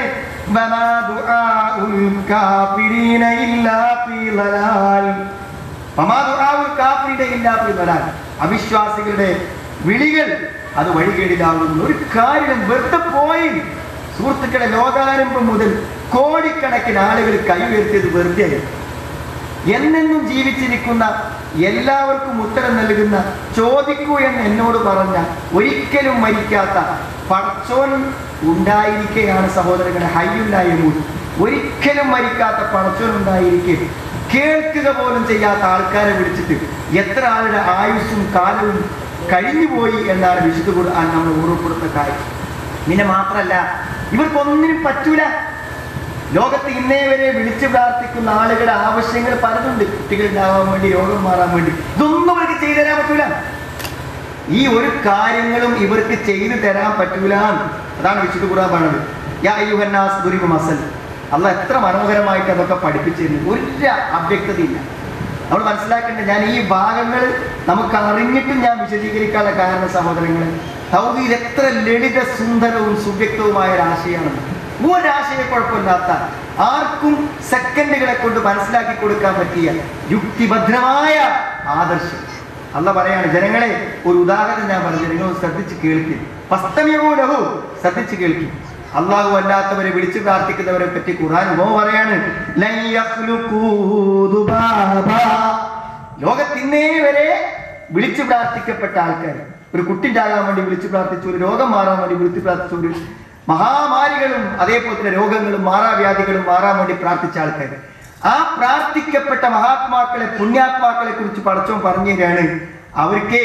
അവിശ്വാസികളുടെ വിളികൾ അത് വഴികേടിലാകുന്നു. ഒരു കാര്യം വെറുതെ പോയി. സുഹൃത്തുക്കളെ, ലോകാരംഭം മുതൽ കോടിക്കണക്കിന് ആളുകൾ കൈ ഉയർത്തിയത് വെറുതെ. എന്നെന്നും ജീവിച്ചിരിക്കുന്ന എല്ലാവർക്കും ഉത്തരം നൽകുന്ന, ചോദിക്കൂ എന്ന് എന്നോട് പറഞ്ഞ, ഒരിക്കലും മരിക്കാത്ത പടച്ചോൻ ഉണ്ടായിരിക്കെയാണ് സഹോദരങ്ങളെ, ഹയ്യുല്ലായ്മൂൽ, ഒരിക്കലും മരിക്കാത്ത പടച്ചോൻ ഉണ്ടായിരിക്കെ കേൾക്കുക പോലും ചെയ്യാത്ത ആൾക്കാരെ വിളിച്ചിട്ട് എത്ര ആളുടെ ആയുസ്സും കാലവും കഴിഞ്ഞുപോയി എന്നാണ് വിശുദ്ധ ഖുർആൻ നമ്മൾ ഓർമ്മപ്പെടുത്തുന്ന കാര്യം. പിന്നെ മാത്രമല്ല, ഇവർക്കൊന്നിനും പറ്റൂല. ലോകത്ത് ഇന്നേ വരെ വിളിച്ചു പ്രാർത്ഥിക്കുന്ന ആളുകളുടെ ആവശ്യങ്ങൾ പലതുണ്ട്. കുട്ടികളുണ്ടാവാൻ വേണ്ടി, രോഗം മാറാൻ വേണ്ടി. ഇതൊന്നും അവർക്ക് ചെയ്തു തരാൻ പറ്റൂല. ഈ ഒരു കാര്യങ്ങളും ഇവർക്ക് ചെയ്തു തരാൻ പറ്റൂല. അതാണ് വിശുദ്ധ ഖുർആൻ പറഞ്ഞത്. യാ അയ്യുഹന്നാസ് ദുരിബ് മസൽ. അള്ളാഹ് എത്ര മനോഹരമായിട്ട് അതൊക്കെ പഠിപ്പിച്ചിരുന്നു. ഒരു അവ്യക്തതയില്ല. നമ്മൾ മനസ്സിലാക്കേണ്ടത്, ഞാൻ ഈ ഭാഗങ്ങൾ നമുക്ക് അറിഞ്ഞിട്ടും ഞാൻ വിശദീകരിക്കാനുള്ള കാരണം സഹോദരങ്ങളെ, തൗഹീദ് എത്ര ലളിത സുന്ദരവും സുവ്യക്തവുമായ ഒരാശയമാണ്. ഒരാശയക്കുഴപ്പമില്ലാത്ത, ആർക്കും സെക്കൻഡുകളെ കൊണ്ട് മനസ്സിലാക്കി കൊടുക്കാൻ പറ്റിയ യുക്തിഭദ്രമായ ആദർശം. അള്ളാഹ് പറയാണ്, ജനങ്ങളെ ഒരു ഉദാഹരണം ഞാൻ പറഞ്ഞു, നിങ്ങൾ ശ്രദ്ധിച്ച് കേൾക്കും. ശ്രദ്ധിച്ച് കേൾക്കും. അള്ളാഹു അല്ലാത്തവരെ വിളിച്ചു പ്രാർത്ഥിക്കുന്നവരെ പറ്റി ഖുർആൻ പറയാണ്, ലോകത്തിന്നേ വരെ വിളിച്ചു പ്രാർത്ഥിക്കപ്പെട്ട ആൾക്കാർ, ഒരു കുട്ടിണ്ടാകാൻ വേണ്ടി വിളിച്ചു പ്രാർത്ഥിച്ചു, ഒരു രോഗം മാറാൻ വേണ്ടി വിളിച്ചു പ്രാർത്ഥിച്ചു, ഒരു മഹാമാരികളും അതേപോലെ തന്നെ രോഗങ്ങളും മാറാവ്യാധികളും മാറാൻ വേണ്ടി പ്രാർത്ഥിച്ച ആൾക്കാർ, ആ പ്രാർത്ഥിക്കപ്പെട്ട മഹാത്മാക്കളെ, പുണ്യാത്മാക്കളെ കുറിച്ച് പടച്ചോൻ പറഞ്ഞു തരാണ്, അവർക്ക്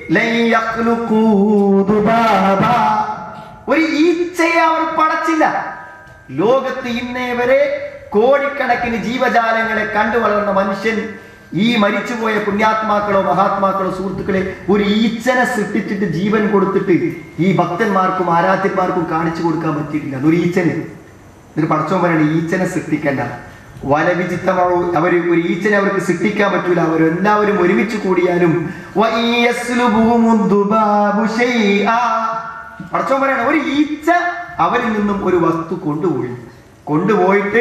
ഒരു ഈച്ചയെ അവർ പടച്ചില്ല. ലോകത്ത് ഇന്നേ വരെ കോടിക്കണക്കിന് ജീവജാലങ്ങളെ കണ്ടു വളർന്ന മനുഷ്യൻ, ഈ മരിച്ചുപോയ പുണ്യാത്മാക്കളോ മഹാത്മാക്കളോ സുഹൃത്തുക്കളെ ഒരു ഈച്ചനെ സൃഷ്ടിച്ചിട്ട് ജീവൻ കൊടുത്തിട്ട് ഈ ഭക്തന്മാർക്കും ആരാധ്യന്മാർക്കും കാണിച്ചു കൊടുക്കാൻ പറ്റിയിട്ടില്ല. അതൊരു ഈച്ചന്. ഇതൊരു പടച്ചോൻ പറയണ, ഈച്ചനെ സൃഷ്ടിക്കണ്ട. വലവിചിത്തമാവോ, അവർ ഒരു ഈച്ചനെ അവർക്ക് സൃഷ്ടിക്കാൻ പറ്റൂല. അവരെല്ലാവരും ഒരുമിച്ച് കൂടിയാലും പടച്ചോൻ പറയണ, ഒരു ഈച്ച അവരിൽ നിന്നും ഒരു വസ്തു കൊണ്ടുപോയിട്ട്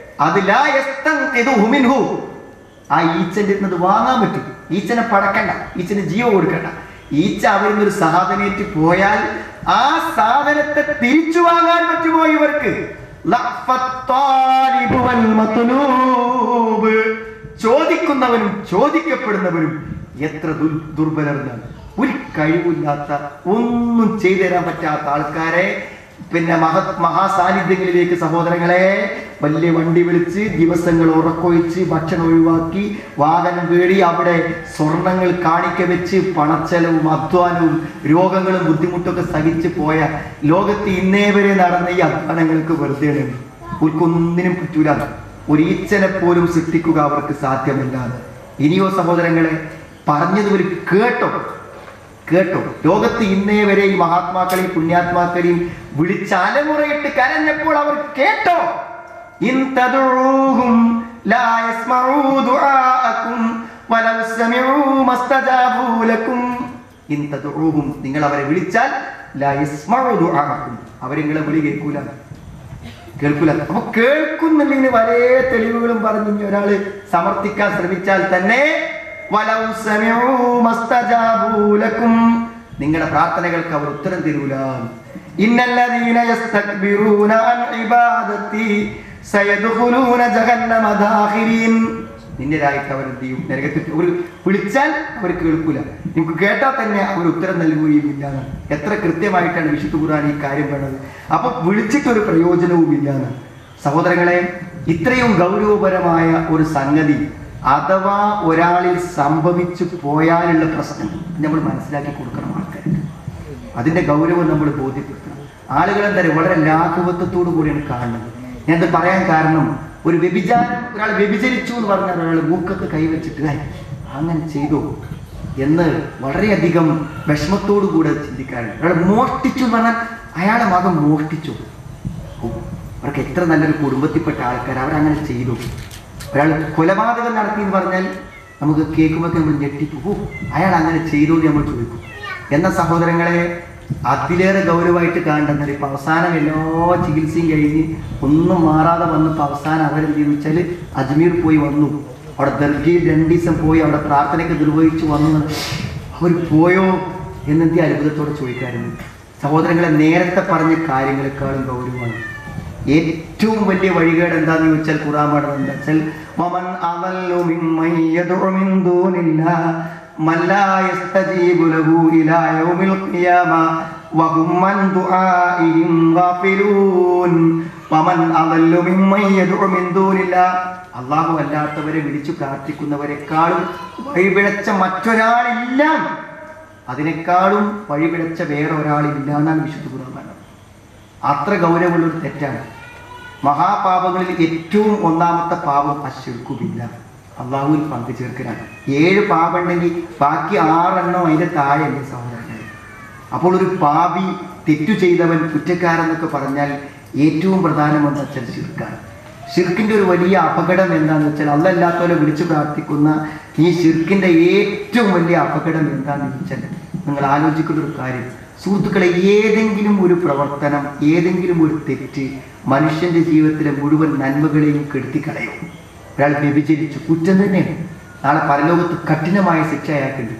ആ ഈച്ചന്റെ ഇരുന്നത് വാങ്ങാൻ പറ്റും. ഈച്ചനെ പടക്കണ്ട, ഈച്ചന് ജീവ കൊടുക്കണ്ട. ഈച്ച അവരിൽ നിന്നൊരു സാധനേറ്റ് പോയാൽ ആ സാധനത്തെ തിരിച്ചു വാങ്ങാൻ പറ്റുമോ ഇവർക്ക്? ചോദിക്കുന്നവനും ചോദിക്കപ്പെടുന്നവരും എത്ര ദുർബലർന്നാണ്. ഒരു കഴിവില്ലാത്ത, ഒന്നും ചെയ്തു തരാൻ പറ്റാത്ത ആൾക്കാരെ പിന്നെ മഹാസാന്നിധ്യങ്ങളിലേക്ക് സഹോദരങ്ങളെ വലിയ വണ്ടി വിളിച്ച് ദിവസങ്ങൾ ഉറക്കൊഴിച്ച് ഭക്ഷണം ഒഴിവാക്കി വാഹനം വേടി അവിടെ സ്വർണങ്ങൾ കാണിക്ക വെച്ച് പണച്ചെലവും അധ്വാനവും രോഗങ്ങളും ബുദ്ധിമുട്ടൊക്കെ സഹിച്ച് പോയ ലോകത്ത് ഇന്നേ വരെ നടന്ന ഈ അധ്വാനങ്ങൾക്ക് വെറുതെയാണ്. ഒന്നിനും പറ്റൂല. ഒരു ഈച്ചനെ പോലും സൃഷ്ടിക്കുക അവർക്ക് സാധ്യമല്ലാതെ. ഇനിയോ സഹോദരങ്ങളെ, പറഞ്ഞത് ഒരു കേട്ടോ. ലോകത്ത് ഇന്നേ വരെ ഈ മഹാത്മാക്കളെയും പുണ്യാത്മാക്കളെയും വിളിച്ച് അലമുറയിട്ട് കരഞ്ഞപ്പോൾ അവർ കേട്ടോ. നിങ്ങൾ അവരെ വിളിച്ചാൽ അവരിങ്ങളെ വിളി കേൾക്കൂല. അപ്പൊ കേൾക്കുന്നുള്ളതിന് വളരെ തെളിവുകളും പറഞ്ഞു ഒരാള് സമർത്ഥിക്കാൻ ശ്രമിച്ചാൽ തന്നെ നിങ്ങളുടെ പ്രാർത്ഥനകൾക്ക് അവർ ഉത്തരം തരൂല. ഇന്നല്ലദീന യസ്തക്ബിറൂന അൻ ഇബാദതി സയദ്ഖുലൂന ജഹന്നമ ദാഖിരീൻ. നിന്ദരായിട്ട് അവരെന്ത് ചെയ്യും? നരകത്തിൽ. അവർ വിളിച്ചാൽ അവർ കേൾക്കൂല, നിങ്ങൾക്ക് കേട്ടാൽ തന്നെ അവർ ഉത്തരം നൽകുകയും ഇല്ലാന്ന്. എത്ര കൃത്യമായിട്ടാണ് വിശുദ്ധ ഖുർആൻ ഈ കാര്യം വേണ്ടത്. അപ്പൊ വിളിച്ചിട്ടൊരു പ്രയോജനവും ഇല്ലാന്ന്. സഹോദരങ്ങളെ, ഇത്രയും ഗൗരവപരമായ ഒരു സംഗതി അഥവാ ഒരാളിൽ സംഭവിച്ചു പോയാലുള്ള പ്രശ്നം നമ്മൾ മനസ്സിലാക്കി കൊടുക്കണം ആൾക്കാർക്ക്. അതിന്റെ ഗൗരവം നമ്മൾ ബോധ്യപ്പെടുത്തണം. ആളുകൾ എന്തായാലും വളരെ ലാഘവത്വത്തോടു കൂടിയാണ് കാണുന്നത്. ഞാനത് പറയാൻ കാരണം, ഒരു വ്യഭിചാരം, ഒരാൾ വ്യഭിചരിച്ചു എന്ന് പറഞ്ഞാൽ ഒരാൾ മൂക്കൊക്കെ കൈവച്ചിട്ട് അങ്ങനെ ചെയ്തു എന്ന് വളരെയധികം വിഷമത്തോടു കൂടെ ചിന്തിക്കാറുണ്ട്. ഒരാൾ മോഷ്ടിച്ചു എന്ന് പറഞ്ഞാൽ അയാളെ മകൻ മോഷ്ടിച്ചു, അവർക്ക് എത്ര നല്ലൊരു കുടുംബത്തിൽപ്പെട്ട ആൾക്കാർ, അവരങ്ങനെ ചെയ്തു. ഒരാൾ കൊലപാതകം നടത്തി എന്ന് പറഞ്ഞാൽ നമുക്ക് കേൾക്കുമ്പോൾ നമ്മൾ ഞെട്ടിപ്പോ, അയാൾ അങ്ങനെ ചെയ്തു എന്ന് നമ്മൾ ചോദിക്കും. എന്ന സഹോദരങ്ങളെ, അതിലേറെ ഗൗരവമായിട്ട് കാണുന്നത് ഇപ്പം അവസാനം എല്ലാ ചികിത്സയും കഴിഞ്ഞ് ഒന്നും മാറാതെ വന്നപ്പോൾ അവസാനം അവരെന്ത് ചോദിച്ചാൽ അജ്മീർ പോയി വന്നു. അവിടെ ദർഗയിൽ 2 ദിവസം പോയി അവിടെ പ്രാർത്ഥനയ്ക്ക് നിർവഹിച്ചു വന്നു. അവർ പോയോ എന്നെന്തി അത്ഭുതത്തോടെ ചോദിക്കാറുണ്ട്. സഹോദരങ്ങളെ, നേരത്തെ പറഞ്ഞ കാര്യങ്ങളെക്കാളും ഗൗരവമാണ്. ഏറ്റവും വലിയ വഴികേട് എന്താന്ന് ചോദിച്ചാൽ ഖുർആൻ പറയുന്നത് എന്താ വെച്ചാൽ, വമൻ അദല്ലു മിമ്മൻ യദ്ഉ മിൻ ദൂനില്ലാഹ് മൻ ലാ യസ്തജീബു ലഹു ഇലാ യൗമിൽ ഖിയാമ വഹും മൻ ദുആഇഹിം ഗാഫിലൂൻ. വമൻ അദല്ലു മിമ്മൻ യദ്ഉ മിൻ ദൂനില്ലാഹ്, അല്ലാഹു അല്ലാത്തവരെ വിളിച്ചു പ്രാർത്ഥിക്കുന്നവരെക്കാളും വഴിപിഴച്ച മറ്റൊരാളില്ല, അതിനേക്കാളും വഴിപിഴച്ച വേറെ ഒരാളില്ല എന്നാണ് വിശുദ്ധ ഖുർആൻ പറയുന്നത്. അത്ര ഗൗരവമുള്ളൊരു തെറ്റാണ്. മഹാപാപങ്ങളിൽ ഏറ്റവും ഒന്നാമത്തെ പാപം അശ്ശിർക്കു ബില്ലാഹ്, അള്ളാഹുവിൽ പങ്കു ചേർക്കലാണ്. 7 പാപം ഉണ്ടെങ്കിൽ ബാക്കി 6 എണ്ണം അതിൻ്റെ താഴെയല്ലേ സഹോദരങ്ങളെ. അപ്പോൾ ഒരു പാപി, തെറ്റു ചെയ്തവൻ, കുറ്റക്കാരൻ എന്നൊക്കെ പറഞ്ഞാൽ ഏറ്റവും പ്രധാനമെന്ന് വെച്ചാൽ ശിർക്കാണ്. ശിർക്കിൻ്റെ ഒരു വലിയ അപകടം എന്താണെന്ന് വെച്ചാൽ, അല്ലാത്തവരെ വിളിച്ചു പ്രാർത്ഥിക്കുന്ന ഈ ശിർക്കിൻ്റെ ഏറ്റവും വലിയ അപകടം എന്താണെന്ന് വെച്ചാൽ, നിങ്ങൾ ആലോചിക്കുന്ന ഒരു കാര്യം സുഹൃത്തുക്കളെ, ഏതെങ്കിലും ഒരു പ്രവർത്തനം, ഏതെങ്കിലും ഒരു തെറ്റ് മനുഷ്യന്റെ ജീവിതത്തിലെ മുഴുവൻ നന്മകളെയും കെടുത്തിക്കളയും. ഒരാൾ വ്യഭിചരിച്ചു, കുറ്റം തന്നെയാണ്. നാളെ പരലോകത്ത് കഠിനമായ ശിക്ഷ അയാൾക്കുണ്ട്.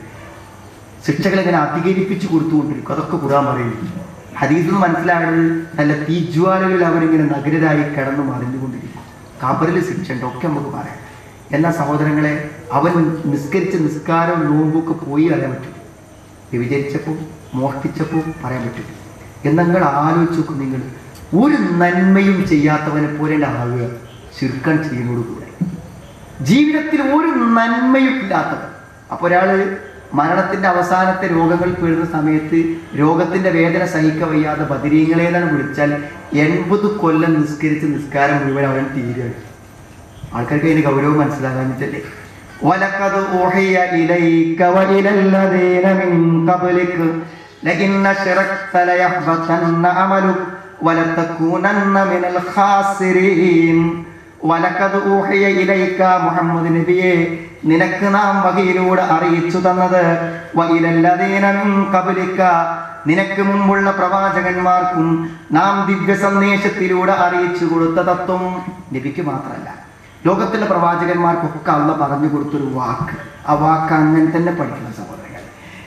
ശിക്ഷകൾ ഇങ്ങനെ അധികരിപ്പിച്ചു കൊടുത്തുകൊണ്ടിരിക്കും. അതൊക്കെ ഖുർആൻ പറയുന്നു. ഹദീസിൽ മനസ്സിലായത് നല്ല തീജ്വാലകളിൽ അവരിങ്ങനെ നഗരരായി കിടന്നു മറിഞ്ഞുകൊണ്ടിരിക്കും. ഖബറിൽ ശിക്ഷ ഉണ്ട്, ഒക്കെ നമുക്ക് പറയാം. എന്നാൽ സഹോദരങ്ങളെ, അവൻ നിസ്കരിച്ച നിസ്കാരവും നോമ്പൊക്കെ പോയി അറിയാൻ പറ്റും. വ്യഭിചരിച്ചപ്പോൾ, മോഷ്ടിച്ചപ്പോൾ പറയാൻ പറ്റും. എന്നങ്ങൾ ആലോചിച്ച് നോക്കും. നിങ്ങൾ ഒരു നന്മയും ചെയ്യാത്തവനെ പോലെ ആവുക ശിർക്കൻ ചെയ്യുന്നതോടുകൂടെ. ജീവിതത്തിൽ ഒരു നന്മയും ഇല്ലാത്തവൻ. അപ്പോൾ ഒരാൾ മരണത്തിൻ്റെ അവസാനത്തെ രോഗങ്ങൾ പെടുന്ന സമയത്ത് രോഗത്തിൻ്റെ വേദന സഹിക്ക വയ്യാതെ ബദരീങ്ങളേതാണ് വിളിച്ചാൽ 80 കൊല്ലം നിസ്കരിച്ച് നിസ്കാരം മുഴുവൻ അവൻ തീരുകയാണ്. ആൾക്കാർക്ക് അതിന് ഗൗരവം മനസ്സിലാകാഞ്ഞിട്ടല്ലേ. وَلَقَدْ أُوحِيَ إِلَيْكَ وَإِلَى الَّذِينَ مِن قَبْلِكَ لَئِنْ أَشْرَكْتَ لَيَحْبَطَنَّ عَمَلُكَ وَلَتَكُونَنَّ مِنَ الْخَاسِرِينَ. وَلَقَدْ أُوحِيَ إِلَيْكَ മുഹമ്മദ് നബിയെ, നിനക്ക് നാം വഹിയിലൂടെ അറിയിച്ചു തന്നത്, وَإِلَى الَّذِينَ مِن قَبْلِكَ, നിനക്ക് മുമ്പുള്ള പ്രവാചകന്മാർക്കും നാം ദിവ്യ സന്ദേശത്തിലൂടെ അറിയിച്ചു കൊടുത്ത തത്വം നബിക്ക് മാത്രമല്ല, ലോകത്തിലെ പ്രവാചകന്മാർക്കൊക്കെ അള്ള പറഞ്ഞു കൊടുത്തൊരു വാക്ക്. ആ വാക്ക് അങ്ങനെ തന്നെ പഠിക്കണം സഹോദരങ്ങൾ.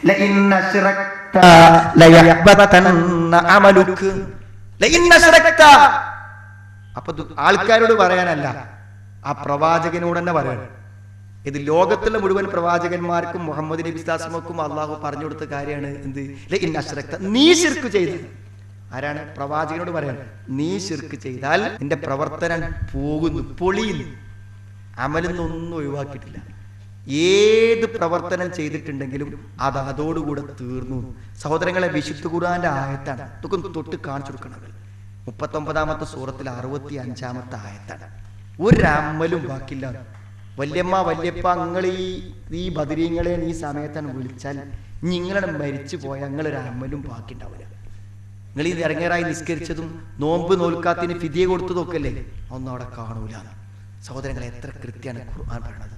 അപ്പൊ ആൾക്കാരോട് പറയാനല്ല, ആ പ്രവാചകനോട് തന്നെ പറയണം. ഇത് ലോകത്തിലെ മുഴുവൻ പ്രവാചകന്മാർക്കും മുഹമ്മദ് നബി സ്വല്ലല്ലാഹു അള്ളാഹു പറഞ്ഞു കൊടുത്ത കാര്യമാണ്. എന്ത്? നീ ശിർക്ക് ചെയ്ത്, ആരാണ്? പ്രവാചകനോട് പറയണം, നീ ശിർക്ക് ചെയ്താൽ നിന്റെ പ്രവർത്തനം പോകുന്നു, പൊളിയുന്നു. അമലൊന്നും ഒഴിവാക്കിയിട്ടില്ല. ഏത് പ്രവർത്തനം ചെയ്തിട്ടുണ്ടെങ്കിലും അത് അതോടുകൂടെ തീർന്നു. സഹോദരങ്ങളെ, വിശുദ്ധ ഖുർആന്റെ ആയത്താണ്. ഇതൊക്കെ തൊട്ട് കാണിച്ചു കൊടുക്കണത് 39-ാമത്തെ സൂറത്തിൽ 65-ാമത്തെ ആയത്താണ്. ഒരു അമലും ബാക്കില്ല. വല്യമ്മ, വല്യപ്പ, നിങ്ങൾ ഈ ബദരീങ്ങളെ ഈ സമയത്താണ് വിളിച്ചാൽ നിങ്ങളെ മരിച്ചു പോയാൽ നിങ്ങളൊരു അമലും ബാക്കി ഉണ്ടാവില്ല. നിങ്ങൾ ഈ ഇറങ്ങേറായി നിസ്കരിച്ചതും നോമ്പ് നോൽക്കാത്തിന് ഫിദിയ കൊടുത്തതും ഒക്കെ അല്ലേ, ഒന്നും അവിടെ കാണൂല. സഹോദരങ്ങളെ, എത്ര കൃത്യമാണ് ഖുർആൻ പറയുന്നത്.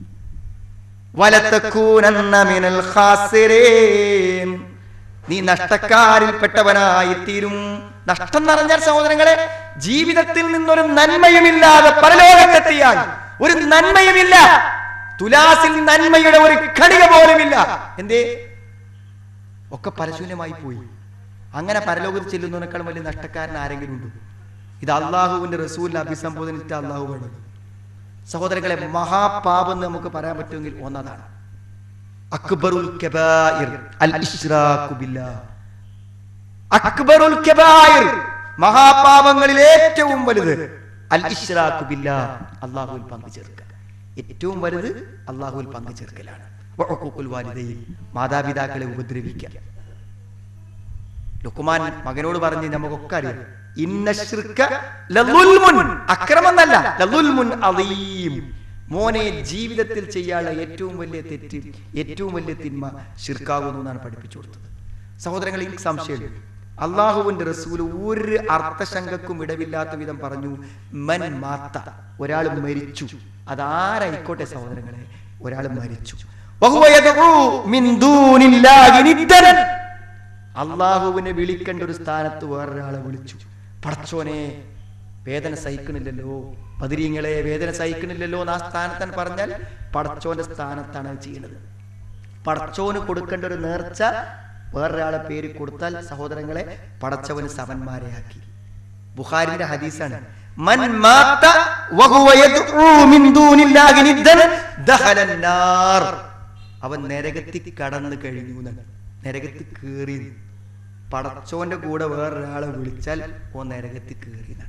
വലതകൂനന്ന മിനൽ ഖാസിരീൻ, നീ നഷ്ടക്കാരിൽപ്പെട്ടവനായി തീരും. നഷ്ടം എന്ന് പറഞ്ഞാൽ സഹോദരങ്ങളെ, ജീവിതത്തിൽ നിന്നൊരു നന്മയുമില്ലാതെ പരലോകത്തെത്തിയാൽ ഒരു നന്മയുമില്ല, തുലാസിൽ നന്മയുടെ ഒരു ഘടിക പോലുമില്ല. എന്തേ? ഒക്കെ പരശൂന്യമായി പോയി. അങ്ങനെ പരലോകത്ത് ചെല്ലുന്നതിനേക്കാളും വലിയ നഷ്ടക്കാരൻ ആരെങ്കിലും ഉണ്ടോ? ഇത് അള്ളാഹുവിന്റെ റസൂലിനെ അഭിസംബോധന അള്ളാഹു വേണം. സഹോദരങ്ങളെ, മഹാപാപം എന്ന് നമുക്ക് പറയാൻ പറ്റുമെങ്കിൽ ഒന്നതാണ് അക്ബറുൽ കബായിർ അൽ ഇശ്റാഖു ബില്ലാഹ്. അക്ബറുൽ കബായിർ, മഹാപാപങ്ങളിൽ ഏറ്റവും വലുത് അൽ ഇശ്റാഖു ബില്ലാഹ്, അല്ലാഹുവിൽ പങ്കു ചേർക്കുക. ഏറ്റവും വലുത് അല്ലാഹുവിൽ പങ്കു ചേർക്കലാണ്. വഉഖൂഖുൽ വാലിദൈൻ, മാതാപിതാക്കളെ ഉപദ്രവിക്കുക. ലുഖ്മാൻ മകനോട് പറഞ്ഞ് നമുക്കൊക്കെ അറിയാം, ഇന്ന ശിർക ലളുൽമുൻ, അക്രമമല്ല, ലളുൽമുൻ അളീം. മോനെ, ജീവിതത്തിൽ ചെയ്യാനുള്ള ഏറ്റവും വലിയ തെറ്റ്, ഏറ്റവും വലിയ തിന്മ ശിർക്കാകുന്നു എന്നാണ് പഠിപ്പിച്ചു കൊടുത്തത്. സഹോദരങ്ങളെ, എനിക്ക് സംശയമില്ല, അള്ളാഹുവിന്റെ റസൂൽ ഒരു അർത്ഥശങ്കക്കും ഇടവില്ലാത്ത വിധം പറഞ്ഞു, മൻ മാത്ത, ഒരാൾ മരിച്ചു, അതാരായിക്കോട്ടെ സഹോദരങ്ങളെ, ഒരാൾ മരിച്ചു, വഹുവ യദ്ഉ മിൻ ദൂനില്ലാഹി നിദ്ദൻ, അള്ളാഹുവിനെ വിളിക്കേണ്ട ഒരു സ്ഥാനത്ത് വേറൊരാളെ വിളിച്ചു. പടച്ചോനെ, വേദന സഹിക്കണില്ലല്ലോ, ബദരീങ്ങളെ വേദന സഹിക്കണില്ലല്ലോ എന്ന് ആ സ്ഥാനത്താണ് പറഞ്ഞാൽ പടച്ചോന്റെ സ്ഥാനത്താണ് ചെയ്യുന്നത്. പടച്ചോന് കൊടുക്കേണ്ട ഒരു നേർച്ച വേറൊരാളെ പേര് കൊടുത്താൽ സഹോദരങ്ങളെ, പടച്ചവന് സമന്മാരെ ആക്കി. ബുഖാരിന്റെ ഹദീസാണ്, മൻ മാത വഹുവ യദ്ഉ മിൻ ദൂനില്ലാഹി നിദ്ദൻ ദഖലൻ നാർ, അവൻ നരകത്തിൽ കടന്നു കഴിഞ്ഞു എന്നാണ്. നരകത്തിൽ കേറി, പടച്ചോന്റെ കൂടെ വേറൊരാളെ വിളിച്ചാൽ ഓ നരകത്തിൽ കേറി എന്നാണ്.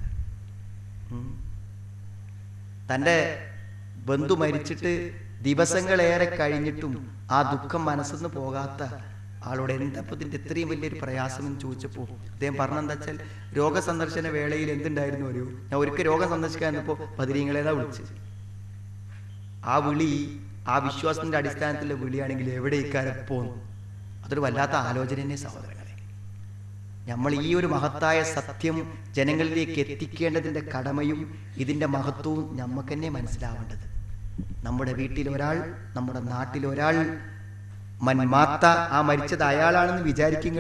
തൻ്റെ ബന്ധു മരിച്ചിട്ട് ദിവസങ്ങളേറെ കഴിഞ്ഞിട്ടും ആ ദുഃഖം മനസ്സിന്ന് പോകാത്ത ആളോട് എന്തപ്പത്തിന്റെ ഇത്രയും വലിയൊരു പ്രയാസം എന്ന് ചോദിച്ചപ്പോൾ അദ്ദേഹം പറഞ്ഞെന്താ വെച്ചാൽ, രോഗസന്ദർശന വേളയിൽ എന്തുണ്ടായിരുന്നു അറിയോ, ഞാൻ ഒരിക്കൽ രോഗം സന്ദർശിക്കാൻ വന്നപ്പോൾ ബദരീങ്ങളേതാ വിളിച്ചത്. ആ വിളി, ആ വിശ്വാസത്തിന്റെ അടിസ്ഥാനത്തിലുള്ള വിളിയാണെങ്കിൽ എവിടെ ഇക്കാരെപ്പോ, അതൊരു വല്ലാത്ത ആലോചന തന്നെ സഹോദരങ്ങളെ. നമ്മൾ ഈ ഒരു മഹത്തായ സത്യം ജനങ്ങളിലേക്ക് എത്തിക്കേണ്ടതിന്റെ കടമയും ഇതിന്റെ മഹത്വവും നമുക്ക് തന്നെ മനസ്സിലാവേണ്ടത്. നമ്മുടെ വീട്ടിൽ ഒരാൾ, നമ്മുടെ നാട്ടിൽ ഒരാൾ മൻമാത്ത, ആ മരിച്ചത് അയാളാണെന്ന് വിചാരിക്കുങ്ങൾ,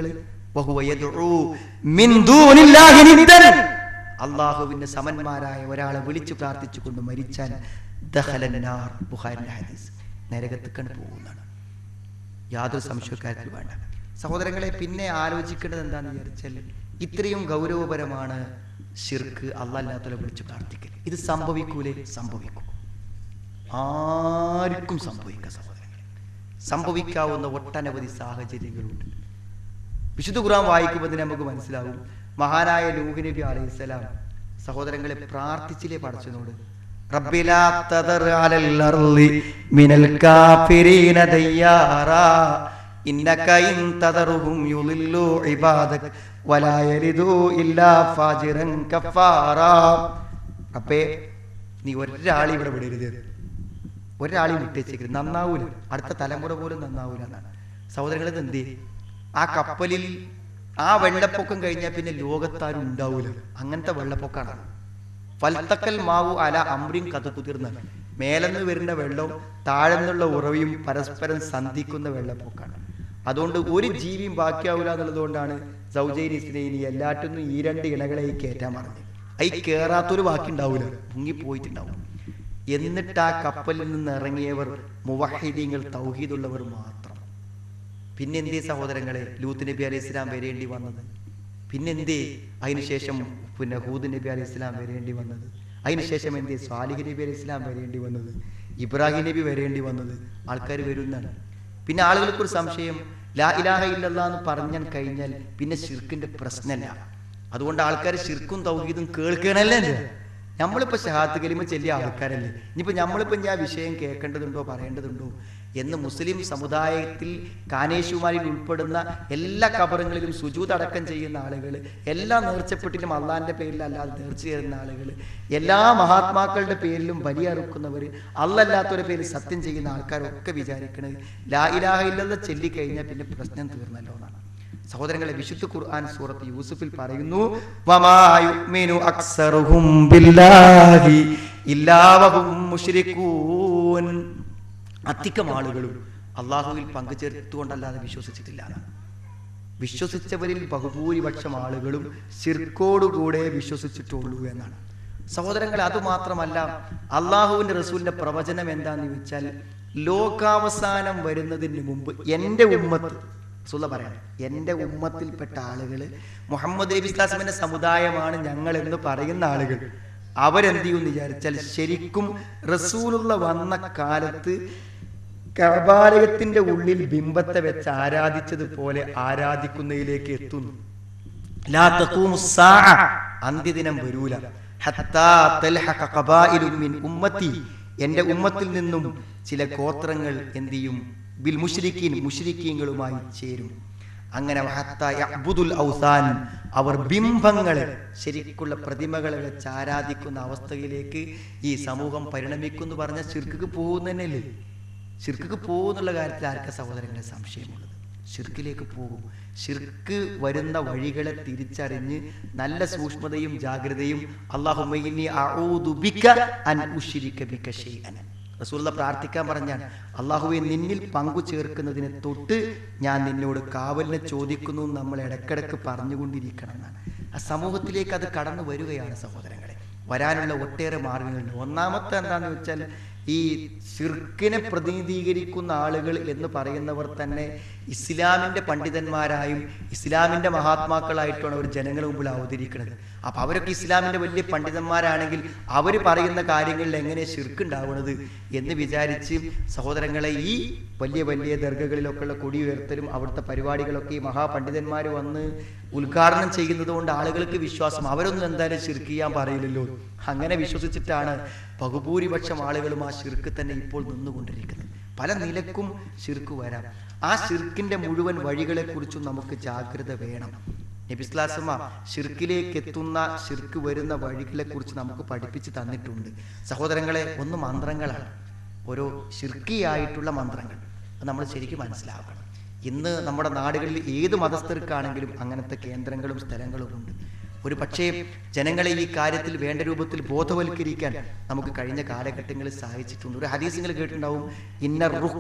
അള്ളാഹുവിന്റെ സമന്മാരായ ഒരാളെ വിളിച്ചു പ്രാർത്ഥിച്ചുകൊണ്ട് മരിച്ചാൽ ദഖലന്നാർ, ബുഖാരിന്റെ ഹദീസ്, നരകത്തിക്കണ്ട് പോകുന്നതാണ്. യാതൊരു സംശയക്കാര്യത്തിൽ വേണ്ട സഹോദരങ്ങളെ. പിന്നെ ആലോചിക്കേണ്ടത് എന്താണെന്ന് വിചാരിച്ചാൽ, ഇത്രയും ഗൗരവപരമാണ് ശിർക്ക്, അല്ലാത്തവരെ വിളിച്ചു പ്രാർത്ഥിക്കൽ. ഇത് സംഭവിക്കൂലേ? സംഭവിക്കും, ആർക്കും സംഭവിക്കാം സഹോദരങ്ങളെ. സംഭവിക്കാവുന്ന ഒട്ടനവധി സാഹചര്യങ്ങളുണ്ട്. വിശുദ്ധ ഖുർആൻ വായിക്കുമ്പോൾ നമുക്ക് മനസ്സിലാവും, മഹാനായ നൂഹ് നബി അലൈഹിസ്സലാം സഹോദരങ്ങളെ പ്രാർത്ഥിച്ചില്ലേ പടച്ചവനോട്, റബ്ബിലാ തദർ അലൽ അർളി മിനൽ കാഫിരീന ദയ്യാറാ ഇന്നക ഇൻ തദറുഹും യുളില്ലു ഇബാദക വലാ യലിദു ഇല്ലാ ഫാജിറൻ കഫാറാ. അപ്പേ നീ ഒരാളെ ഇവിടെ വിടരുത്, ഒരാളെ വിട്ടേച്ചേക്കരുത്, നന്നാവൂല, അടുത്ത തലമുറ പോലും നന്നാവൂല എന്നാണ്. സഹോദരങ്ങളെ, എന്തേ ആ കപ്പലിൽ ആ വെള്ളപ്പൊക്കം കഴിഞ്ഞാൽ പിന്നെ ലോകത്താരും ഉണ്ടാവൂല, അങ്ങനത്തെ വെള്ളപ്പൊക്കാണ്. ഫൽതക്കൽ മാവു അല അമ്രിൻ കഥ കുതിർന്ന, മേലെന്ന് വരുന്ന വെള്ളവും താഴെന്നുള്ള ഉറവിയും പരസ്പരം സന്ധിക്കുന്ന വെള്ളപ്പൊക്കാണ്. അതുകൊണ്ട് ഒരു ജീവിയും ബാക്കിയാവില്ല എന്നുള്ളത് കൊണ്ടാണ് സൗജൈനി സ്നേഹിനി എല്ലാറ്റൊന്നും ഈ രണ്ട് ഇണകളെ കയറ്റാൻ പറഞ്ഞത്. ഈ കയറാത്തൊരു ബാക്കി ഉണ്ടാവില്ല, മുങ്ങിപ്പോയിട്ടുണ്ടാവും. എന്നിട്ട് ആ കപ്പലിൽ നിന്ന് ഇറങ്ങിയവർ മുവഹിദീങ്ങൾ, തൗഹീദുള്ളവർ മാത്രം. പിന്നെന്തേ സഹോദരങ്ങളെ ലൂത്ത് നബി അലൈഹി ഇസ്ലാം വരേണ്ടി വന്നത്? പിന്നെന്തേ അതിനുശേഷം ഹൂദ് നബി അലൈഹി ഇസ്ലാം വരേണ്ടി വന്നത്? അതിനുശേഷം എന്തേ സ്വാലിഹ് നബി അലൈഹി ഇസ്ലാം വരേണ്ടി വന്നത്? ഇബ്രാഹിം നബി വരേണ്ടി വന്നത്? ആൾക്കാർ വരുന്നതാണ്. പിന്നെ ആളുകൾക്കൊരു സംശയം, ലാ ഇലാഹ ഇല്ലല്ലാഹ് എന്ന് പറഞ്ഞാൽ കഴിഞ്ഞാൽ പിന്നെ ശിർക്കിന്റെ പ്രശ്നമല്ല. അതുകൊണ്ട് ആൾക്കാർ ശിർക്കും തൗഹീദും കേൾക്കണല്ലേ. നമ്മളിപ്പോൾ ഷഹാദത്ത് കലിമ ചെല്ലിയ ആൾക്കാരല്ലേ, ഇനിയിപ്പോൾ നമ്മളിപ്പോൾ ഞാൻ വിഷയം കേൾക്കേണ്ടതുണ്ടോ പറയേണ്ടതുണ്ടോ എന്ന് മുസ്ലിം സമുദായത്തിൽ കാനേശുമാരിൽ ഉൾപ്പെടുന്ന എല്ലാ കബറുകളിലും സുജൂദ് അടക്കം ചെയ്യുന്ന ആളുകൾ, എല്ലാ നേർച്ചപ്പെട്ടിലും അള്ളാഹിന്റെ പേരിൽ അല്ലാതെ നേർച്ച ചെയ്യുന്ന ആളുകൾ, എല്ലാ മഹാത്മാക്കളുടെ പേരിലും ബലിയറുക്കുന്നവർ, അല്ലല്ലാത്തവരുടെ പേരിൽ സത്യം ചെയ്യുന്ന ആൾക്കാരൊക്കെ വിചാരിക്കുന്നത് ലാ ഇലാഹ ഇല്ലല്ലാഹ് ചൊല്ലിക്കഴിഞ്ഞാൽ പിന്നെ പ്രശ്നം തീർന്നല്ലോ എന്നാണ്. സഹോദരങ്ങളെ, വിശുദ്ധ ഖുർആൻ സൂറത്ത് യൂസുഫിൽ പറയുന്നു, വമാ യുഅ്മിനു അക്സറുഹും ബില്ലാഹി ഇല്ലാ വഹും മുശ്രികൂൻ. അധികം ആളുകളും അള്ളാഹുവിൽ പങ്കുചേർത്തുകൊണ്ടല്ലാതെ വിശ്വസിച്ചിട്ടില്ല. വിശ്വസിച്ചവരിൽ ബഹുഭൂരിപക്ഷം ആളുകളും ശിർക്കോടുകൂടെ വിശ്വസിച്ചിട്ടുള്ളൂ എന്നാണ്. സഹോദരങ്ങളെ, അതുമാത്രമല്ല, അള്ളാഹുവിന്റെ റസൂലിന്റെ പ്രവചനം എന്താന്ന് ചോദിച്ചാൽ, ലോകാവസാനം വരുന്നതിന് മുമ്പ് എൻ്റെ ഉമ്മത്ത്, പറയണം, എൻ്റെ ഉമ്മത്തിൽപ്പെട്ട ആളുകൾ, മുഹമ്മദ് നബി സ്വല്ലല്ലാഹു അലൈഹി വസല്ലമയുടെ സമുദായമാണ് ഞങ്ങൾ എന്ന് പറയുന്ന ആളുകൾ, അവരെന്ത് ചെയ്യുമെന്ന് വിചാരിച്ചാൽ ശരിക്കും റസൂലുള്ള വന്ന കാലത്ത് കഅബാലയത്തിന്റെ ഉള്ളിൽ ബിംബത്തെ വെച്ച് ആരാധിച്ചതുപോലെ ആരാധിക്കുന്നതിലേക്ക് എത്തുന്നു. ലാ തഖൂമുസ് സാഅ, അന്ത്യദിനം വരൂല. ഹത്താ തൽഹഖ ഖബായിലു മിൻ ഉമ്മത്തി, എന്റെ ഉമ്മത്തിൽ നിന്നും ചില ഗോത്രങ്ങൾ എന്ത് ചെയ്യും? ബിൽ മുശ്രിക്കീൻ, മുശ്രിക്കീങ്ങളുമായി ചേരും. അങ്ങനെ ഹത്താ യഅ്ബുദുൽ ഔസാൻ, അവർ ബിംബങ്ങളെ, ശരിക്കുള്ള പ്രതിമകളെ വെച്ച് ആരാധിക്കുന്ന അവസ്ഥയിലേക്ക് ഈ സമൂഹം പരിണമിക്കുന്നു. പറഞ്ഞ ശിർക്കിക്ക് പോകുന്നതന്നെയല്ലേ? ശിർക്കിക്ക് പോകുന്നുള്ള കാര്യത്തിൽ ആർക്കാ സഹോദരങ്ങളെ സംശയമുള്ളത്? ശിർക്കിലേക്ക് പോകും. ശിർക്ക് വരുന്ന വഴികളെ തിരിച്ചറിഞ്ഞ് നല്ല സൂക്ഷ്മതയും ജാഗ്രതയും അല്ലാഹുമ്മ ഇന്നി അഊദു ബിക അൻ ഉശ്രിക ബിക ശൈഅൻ, റസൂലുള്ളാഹി പ്രാർത്ഥിക്കാൻ പറഞ്ഞാൽ അല്ലാഹുവേ നിന്നിൽ പങ്കു ചേർക്കുന്നതിനെ തൊട്ട് ഞാൻ നിന്നോട് കാവലിനെ ചോദിക്കുന്നു നമ്മൾ ഇടക്കിടക്ക് പറഞ്ഞുകൊണ്ടിരിക്കണം എന്നാണ്. ആ സമൂഹത്തിലേക്ക് അത് കടന്നു വരികയാണ് സഹോദരങ്ങളെ. വരാനുള്ള ഒട്ടേറെ മാർഗങ്ങളുണ്ട്. ഒന്നാമത്തെ എന്താണെന്ന് വെച്ചാൽ ഈ ശിർക്കിനെ പ്രതിനിധീകരിക്കുന്ന ആളുകൾ എന്ന് പറയുന്നവർ തന്നെ ഇസ്ലാമിൻ്റെ പണ്ഡിതന്മാരായും ഇസ്ലാമിൻ്റെ മഹാത്മാക്കളായിട്ടാണ് അവർ ജനങ്ങളുടെ മുമ്പിൽ അവതരിക്കുന്നത്. അപ്പം അവരൊക്കെ ഇസ്ലാമിൻ്റെ വലിയ പണ്ഡിതന്മാരാണെങ്കിൽ അവർ പറയുന്ന കാര്യങ്ങളിൽ എങ്ങനെ ശിർക്ക് ഉണ്ടാവുന്നത് എന്ന് വിചാരിച്ച് സഹോദരങ്ങളെ ഈ വലിയ വലിയ ദർഗകളിലൊക്കെയുള്ള കൊടി ഉയർത്തലും അവിടുത്തെ പരിപാടികളൊക്കെ ഈ മഹാപണ്ഡിതന്മാർ വന്ന് ഉദ്ഘാടനം ചെയ്യുന്നത് കൊണ്ട് ആളുകൾക്ക് വിശ്വാസം, അവരൊന്നും എന്തായാലും ശിർക്ക് ചെയ്യാൻ പറയില്ലല്ലോ. അങ്ങനെ വിശ്വസിച്ചിട്ടാണ് ബഹുഭൂരിപക്ഷം ആളുകളും ആ ശിർക്ക് തന്നെ ഇപ്പോൾ നിന്നുകൊണ്ടിരിക്കുന്നത്. പല നിലക്കും ശിർക്ക് വരാം. ആ ശിർക്കിന്റെ മുഴുവൻ വഴികളെ കുറിച്ചും നമുക്ക് ജാഗ്രത വേണം. നബി സ്വല്ലല്ലാഹു അലൈഹി വസല്ലം ശിർക്കിലേക്ക് എത്തുന്ന, ശിർക്ക് വരുന്ന വഴികളെ കുറിച്ച് നമുക്ക് പഠിപ്പിച്ച് തന്നിട്ടുണ്ട്. സഹോദരങ്ങളെ, ഒന്ന് മന്ത്രങ്ങളാണ്, ഓരോ ശിർക്കിയായിട്ടുള്ള മന്ത്രങ്ങൾ. അത് നമ്മൾ ശരിക്കും മനസ്സിലാക്കണം. ഇന്ന് നമ്മുടെ നാടുകളിൽ ഏത് മതസ്ഥർക്കാണെങ്കിലും അങ്ങനത്തെ കേന്ദ്രങ്ങളും സ്ഥലങ്ങളും ഉണ്ട്. ഒരു പക്ഷേ ജനങ്ങളെ ഈ കാര്യത്തിൽ വേണ്ട രൂപത്തിൽ ബോധവൽക്കരിക്കാൻ നമുക്ക് കഴിഞ്ഞ കാലഘട്ടങ്ങളിൽ സഹായിച്ചിട്ടുണ്ട്. ഒരു ഹദീസ് നിങ്ങൾ കേട്ടിട്ടുണ്ടാവും, ഇന്ന റുഖ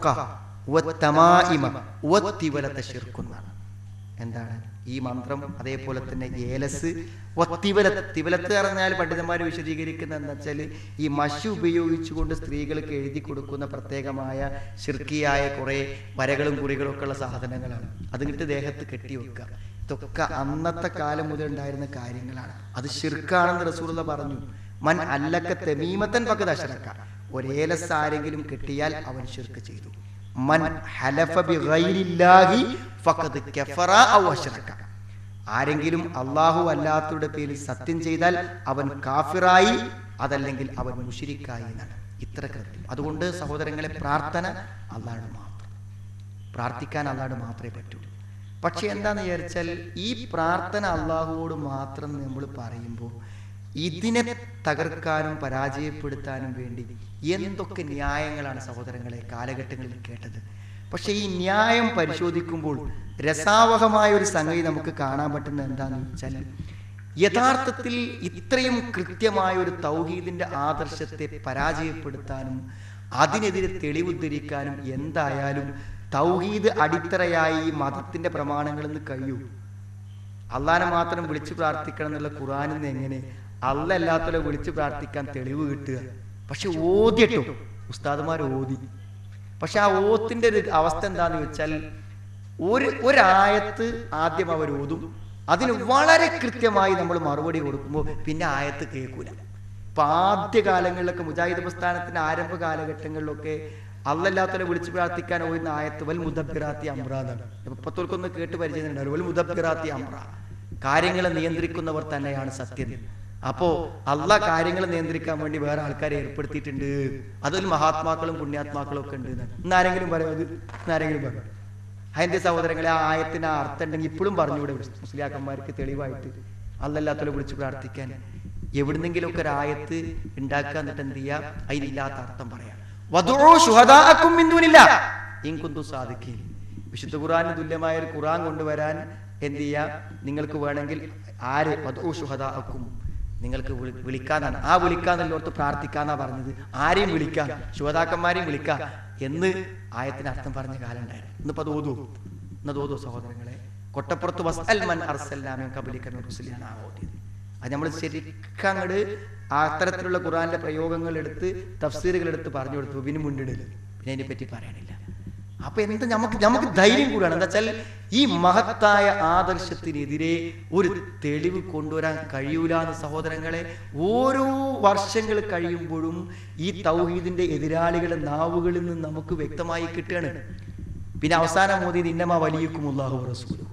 വത്തമാഇമ വത്തിവലത ശിർക്കുന്നാണ്. എന്താണ് ഈ മന്ത്രം? അതേപോലെ തന്നെ ഏലസ് വത്തിവലത്ത്. തിവലത്ത് പറഞ്ഞാൽ പണ്ഡിതന്മാർ വിശദീകരിക്കുന്ന എന്താ വെച്ചാൽ ഈ മഷി ഉപയോഗിച്ചുകൊണ്ട് സ്ത്രീകൾക്ക് എഴുതി കൊടുക്കുന്ന പ്രത്യേകമായ ശിർക്കിയായ കുറേ വരകളും കുറികളും ഒക്കെ ഉള്ള സാധനങ്ങളാണ്. അതിങ്ങിട്ട് ദേഹത്ത് കെട്ടിവെക്കുക. ഇതൊക്കെ അന്നത്തെ കാലം മുതൽ ഉണ്ടായിരുന്ന കാര്യങ്ങളാണ്. അത് ശിർക്കാണെന്ന് റസൂലുള്ളാഹി പറഞ്ഞു. മൻ അല്ലക തമീമത്തൻ ഫഖദ് അശ്റക, ഒരേലസ് ആരെങ്കിലും കെട്ടിയാൽ അവൻ ശിർക്ക് ചെയ്തു. മൻ ഹലഫ ബിഗൈരില്ലാഹി ഫഖദ് കഫറ ഔ അശ്റക, ആരെങ്കിലും അല്ലാഹു അല്ലാത്തവരുടെ പേരിൽ സത്യം ചെയ്താൽ അവൻ കാഫിറായി, അതല്ലെങ്കിൽ അവൻ മുശ്രിക്കായി എന്നാണ്. ഇത്ര കൃത്യം. അതുകൊണ്ട് സഹോദരങ്ങളെ, പ്രാർത്ഥന അല്ലാഹുവിനോട് മാത്രം, പ്രാർത്ഥിക്കാൻ അല്ലാഹുവിനോട് മാത്രമേ പറ്റൂ. പക്ഷെ എന്താന്ന് വിചാരിച്ചാൽ ഈ പ്രാർത്ഥന അള്ളാഹുവോട് മാത്രം നമ്മൾ പറയുമ്പോൾ ഇതിനെ തകർക്കാനും പരാജയപ്പെടുത്താനും വേണ്ടി എന്തൊക്കെ ന്യായങ്ങളാണ് സഹോദരങ്ങളെ കാലഘട്ടങ്ങളിൽ കേട്ടത്. പക്ഷെ ഈ ന്യായം പരിശോധിക്കുമ്പോൾ രസാവഹമായ ഒരു സംഗതി നമുക്ക് കാണാൻ പറ്റുന്നത് എന്താണെന്ന് വെച്ചാൽ, യഥാർത്ഥത്തിൽ ഇത്രയും കൃത്യമായ ഒരു തൗഹീദിന്റെ ആദർശത്തെ പരാജയപ്പെടുത്താനും അതിനെതിരെ തെളിവുദ്ധരിക്കാനും എന്തായാലും തൗഹീദ് അടിത്തറയായി ഈ മതത്തിന്റെ പ്രമാണങ്ങളിൽ നിന്ന് കഴിയൂ. അള്ളാനെ മാത്രം വിളിച്ചു പ്രാർത്ഥിക്കണം എന്നുള്ള ഖുർആനിൽ നിന്ന് എങ്ങനെ അള്ള അല്ലാത്തവരെ വിളിച്ചു പ്രാർത്ഥിക്കാൻ തെളിവ് കിട്ടുക? പക്ഷെ ഓതിട്ടോ ഉസ്താദുമാർ ഓതി. പക്ഷെ ആ ഓത്തിന്റെ ഒരു അവസ്ഥ എന്താന്ന് വെച്ചാൽ, ഒരായത്ത് ആദ്യം അവർ ഓതും, അതിന് വളരെ കൃത്യമായി നമ്മൾ മറുപടി കൊടുക്കുമ്പോൾ പിന്നെ ആയത്ത് കേൾക്കൂല. ഇപ്പൊ ആദ്യ കാലങ്ങളിലൊക്കെ മുജാഹിദ് പ്രസ്ഥാനത്തിന്റെ ആരംഭ കാലഘട്ടങ്ങളിലൊക്കെ അള്ളല്ലാത്തവരെ വിളിച്ചു പ്രാർത്ഥിക്കാൻ ഓടുന്ന ആയത്ത് വൽ മുദബ്ബിറാത്തി അംറ എന്നാണ്. ഇപ്പത്തോൽക്കൊന്ന് കേട്ട് പരിചയമുണ്ടാവും. വൽ മുദബ്ബിറാത്തി അംറ, കാര്യങ്ങളെ നിയന്ത്രിക്കുന്നവർ തന്നെയാണ് സത്യം. അപ്പോ അള്ളാഹ് കാര്യങ്ങളെ നിയന്ത്രിക്കാൻ വേണ്ടി വേറെ ആൾക്കാരെ ഏർപ്പെടുത്തിയിട്ടുണ്ട്, അതിൽ മഹാത്മാക്കളും പുണ്യാത്മാക്കളും ഒക്കെ ഉണ്ട്. ഇന്നാരെങ്കിലും പറയും അത്? ഇന്നാരെങ്കിലും പറയും? അതിന്റെ സഹോദരങ്ങളെ, ആ ആയത്തിന് ആ അർത്ഥം ഉണ്ടെങ്കിൽ ഇപ്പോഴും പറഞ്ഞുകൂടെ മുസ്ലിയാക്കന്മാർക്ക് തെളിവായിട്ട് അള്ളല്ലാത്തവരെ വിളിച്ചു പ്രാർത്ഥിക്കാൻ? എവിടുന്നെങ്കിലും ഒക്കെ ഒരു ആയത്ത് ഉണ്ടാക്കുക, എന്നിട്ട് എന്ത് ചെയ്യാ, അതിനില്ലാത്ത അർത്ഥം പറയാം. വിശുദ്ധ ഖുർആന് തുല്യമായ ഒരു ഖുർആൻ കൊണ്ടുവരാൻ എന്ത് ചെയ്യാ, നിങ്ങൾക്ക് വേണമെങ്കിൽ ആര് വദൂ ശുഹദാഅക്കും, നിങ്ങൾക്ക് വിളിക്കാന്നാണ്. ആ വിളിക്കാന്നുള്ളോർത്ത് പ്രാർത്ഥിക്കാന്നാ പറഞ്ഞത്. ആരെയും വിളിക്കാം, ശുഹദാക്കന്മാരെയും വിളിക്കാം എന്ന് ആയത്തിന് അർത്ഥം പറഞ്ഞ കാലം ഉണ്ടായിരുന്നു. ഇന്നിപ്പോ അത് ഓതൂ, ഇന്നത് ഓതൂ സഹോദരങ്ങളെ. കൊട്ടപ്പുറത്ത് വസ്അൽ മൻ അർസൽനാ മിൻ ഖബ്ലിക മിൻ റുസുലിനാ ഓതിയത്. അത് നമ്മൾ ശരിക്കും അങ്ങോട്ട് അത്തരത്തിലുള്ള ഖുർആനിലെ പ്രയോഗങ്ങൾ എടുത്ത് തഫ്സീറുകൾ എടുത്ത് പറഞ്ഞു കൊടുത്തു. പിന്നെ മുണ്ടിടല്, പിന്നെ അതിനെ പറ്റി പറയാനില്ല. അപ്പൊ എന്താ നമുക്ക് ധൈര്യം കൂടാണ്. എന്താ വെച്ചാൽ ഈ മഹത്തായ ആദർശത്തിനെതിരെ ഒരു തെളിവ് കൊണ്ടുവരാൻ കഴിയൂല എന്ന് സഹോദരങ്ങളെ ഓരോ വർഷങ്ങൾ കഴിയുമ്പോഴും ഈ തൗഹീദിന്റെ എതിരാളികളുടെ നാവുകളിൽ നിന്ന് നമുക്ക് വ്യക്തമായി കിട്ടുകയാണ്. പിന്നെ അവസാനം മോദിയത് ഇന്നമാ വലിയക്കും അല്ലാഹു റസൂലുഹു,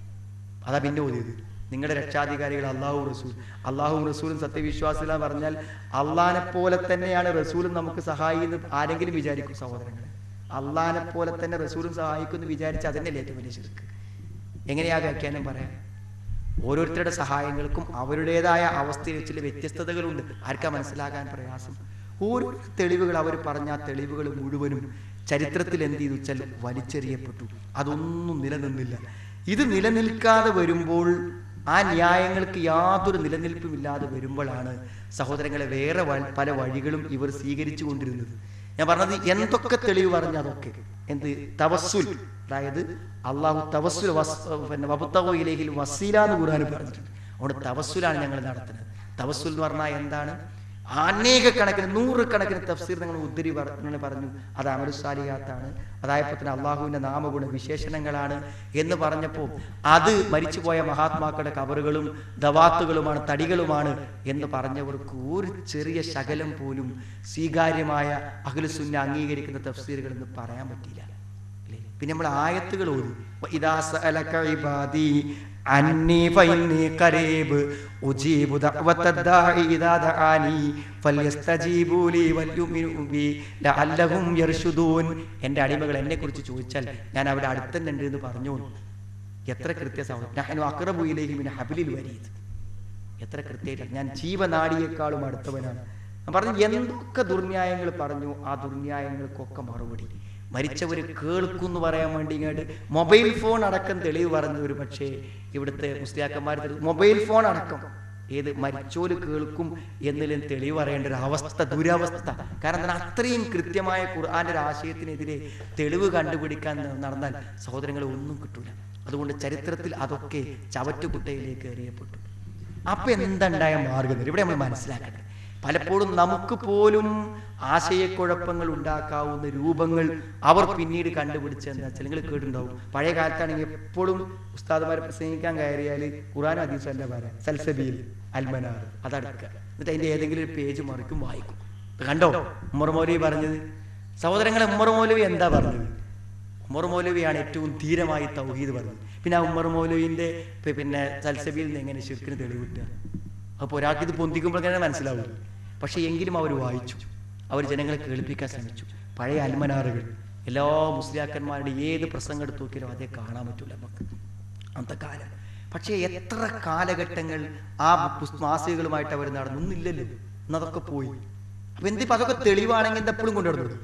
അതാ പിന്നെ ഓതിയത് നിങ്ങളുടെ രക്ഷാധികാരികൾ അള്ളാഹു റസൂൽ. അള്ളാഹു റസൂലും സത്യവിശ്വാസികളാ പറഞ്ഞാൽ അള്ളാഹിനെ പോലെ തന്നെയാണ് റസൂലും നമുക്ക് സഹായിന്ന് ആരെങ്കിലും വിചാരിക്കും സഹോദരങ്ങളെ? അള്ളാഹിനെ പോലെ തന്നെ റസൂലും സഹായിക്കുമെന്ന് വിചാരിച്ച് അതന്നെയല്ലേ ഏറ്റവും വലിയ ശിർക്ക്. എങ്ങനെയാ വ്യാഖ്യാനം പറയാം? ഓരോരുത്തരുടെ സഹായങ്ങൾക്കും അവരുടേതായ അവസ്ഥയിൽ ചില വ്യത്യസ്തതകളുണ്ട്. ആർക്കാ മനസ്സിലാകാൻ പ്രയാസം? ഓരോ തെളിവുകൾ അവർ പറഞ്ഞ ആ തെളിവുകൾ മുഴുവനും ചരിത്രത്തിൽ എന്ത് ചെയ്തു വെച്ചാൽ വലിച്ചെറിയപ്പെട്ടു. അതൊന്നും നിലനിന്നില്ല. ഇത് നിലനിൽക്കാതെ വരുമ്പോൾ, ആ ന്യായങ്ങൾക്ക് യാതൊരു നിലനിൽപ്പുമില്ലാതെ വരുമ്പോഴാണ് സഹോദരങ്ങളെ വേറെ പല വഴികളും ഇവർ സ്വീകരിച്ചു കൊണ്ടിരുന്നത്. ഞാൻ പറഞ്ഞത് എന്തൊക്കെ തെളിവ് പറഞ്ഞ അതൊക്കെ എന്ത് തവസ്സുൽ, അതായത് അള്ളാഹു തവസ്സുൽ വബത്തഗൂഇലൈഹിൽ വസീല എന്ന് ഖുർആനിൽ പറഞ്ഞിട്ടുണ്ട്. അതുകൊണ്ട് തവസ്സുലാണ് ഞങ്ങൾ നടത്തുന്നത്. തവസ്സുൽ എന്ന് പറഞ്ഞാൽ എന്താണ്? അനേക കണക്കിന് നൂറുകണക്കിന് തഫ്സീർ നിങ്ങൾ ഉദ്ധരി പറഞ്ഞു അത് അമലുസാലിഹാത്താണ്, അതായപ്പോൾ തന്നെ അള്ളാഹുവിന്റെ നാമഗുണ വിശേഷണങ്ങളാണ് എന്ന് പറഞ്ഞപ്പോൾ അത് മരിച്ചുപോയ മഹാത്മാക്കളുടെ കബറുകളും ദവാത്തുകളുമാണ്, തടികളുമാണ് എന്ന് പറഞ്ഞവർക്ക് ഒരു ചെറിയ ശകലം പോലും സ്വീകാര്യമായ അഹ്ലുസുന്ന അംഗീകരിക്കുന്ന തഫ്സീറുകൾ എന്ന് പറയാൻ പറ്റിയില്ല. പിന്നെ നമ്മൾ ആയത്തുകൾ ഓതി ഇദാ സഅലക ഇബാദി അന്നി ഫഇന്നി ഖരീബ് ഉജീബു ദഅവത്തദ്ദാഇ ഇദാ ദആനി ഫൽയസ്തജീബൂ ലി വൽയുമിനൂ ബി ലഅല്ലഹും യർഷുദൂൻ. എൻ്റെ അടിമകൾ എന്നെ കുറിച്ച് ചോദിച്ചാൽ ഞാൻ അവിടെ അടുത്തുണ്ട് എന്ന് പറഞ്ഞു. എത്ര കൃത്യസമയം! നഹ്നു അഖ്റബു ഇലൈഹി മിൻ ഹബ്ലിൽ വരീദ്. എത്ര കൃത്യമായിട്ട്! ഞാൻ ജീവനാടിയേക്കാളും അടുത്തവനാണ്. പറഞ്ഞു എന്തൊക്കെ ദുർന്യായങ്ങൾ പറഞ്ഞു, ആ ദുർന്യായങ്ങൾക്കൊക്കെ മറുപടി മരിച്ചവർ കേൾക്കും എന്ന് പറയാൻ വേണ്ടി ഇങ്ങോട്ട് മൊബൈൽ ഫോൺ അടക്കം തെളിവ് പറഞ്ഞു. ഒരു പക്ഷേ ഇവിടുത്തെ മുസ്ലിയാക്കന്മാർ മൊബൈൽ ഫോൺ അടക്കം ഏത് മരിച്ചോല് കേൾക്കും എന്നതിലും തെളിവ് പറയേണ്ട ഒരു അവസ്ഥ, ദുരവസ്ഥ. കാരണം അത്രയും കൃത്യമായ ഖുർആന്റെ ഒരു ആശയത്തിനെതിരെ തെളിവ് കണ്ടുപിടിക്കാൻ നടന്നാൽ സഹോദരങ്ങളെ ഒന്നും കിട്ടൂല. അതുകൊണ്ട് ചരിത്രത്തിൽ അതൊക്കെ ചവറ്റുകുട്ടയിലേക്ക് എറിയപ്പെട്ടു. അപ്പൊ എന്തുണ്ടായ മാർഗം ഇവിടെ നമ്മൾ മനസ്സിലാക്കട്ടെ. പലപ്പോഴും നമുക്ക് പോലും ആശയക്കുഴപ്പങ്ങൾ ഉണ്ടാക്കാവുന്ന രൂപങ്ങൾ അവർ പിന്നീട് കണ്ടുപിടിച്ചെന്ന് വെച്ചാൽ നിങ്ങൾ കേട്ടിട്ടുണ്ടാവും. പഴയ കാലത്താണെങ്കിൽ എപ്പോഴും ഉസ്താദുമാരെ പ്രസംഗിക്കാൻ കയറിയാൽ ഖുർആൻ ഹദീസ് എന്താ പറയാ, സൽസബീൽ അൽമനാർ അതടക്കുക, എന്നിട്ട് അതിന്റെ ഏതെങ്കിലും ഒരു പേജ് മറിക്കും വായിക്കും. കണ്ടോ ഉമർ മൗലവി പറഞ്ഞത്? സഹോദരങ്ങളെ, ഉമർ മൗലവി എന്താ പറഞ്ഞത്? ഉമർ മൗലവിയാണ് ഏറ്റവും ധീരമായി തൗഹീദ് പറഞ്ഞത്. പിന്നെ ആ ഉമർ മൗലവിന്റെ പിന്നെ സൽസബീൽ നിന്ന് എങ്ങനെ ശിർക്കിന് തെളിവ് കിട്ടുക? അപ്പോൾ ഒരാൾക്ക് ഇത് പൊന്തിക്കുമ്പോഴേ മനസ്സിലാവില്ല. പക്ഷെ എങ്കിലും അവർ വായിച്ചു, അവർ ജനങ്ങളെ കേൾപ്പിക്കാൻ ശ്രമിച്ചു. പഴയ അൽമനാറുകൾ എല്ലാ മുസ്ലിയാക്കന്മാരുടെ ഏത് പ്രസംഗം എടുത്ത് നോക്കിയാലും അതേ കാണാൻ പറ്റൂല നമുക്ക് അന്നത്തെ കാലം. പക്ഷേ എത്ര കാലഘട്ടങ്ങൾ ആ മാസികകളുമായിട്ട് അവർ നടന്നില്ലല്ലോ, എന്നതൊക്കെ പോയി. അപ്പൊ എന്തിപ്പോ അതൊക്കെ തെളിവാണെങ്കിൽ എന്തെപ്പോഴും കൊണ്ടുവരുന്നത്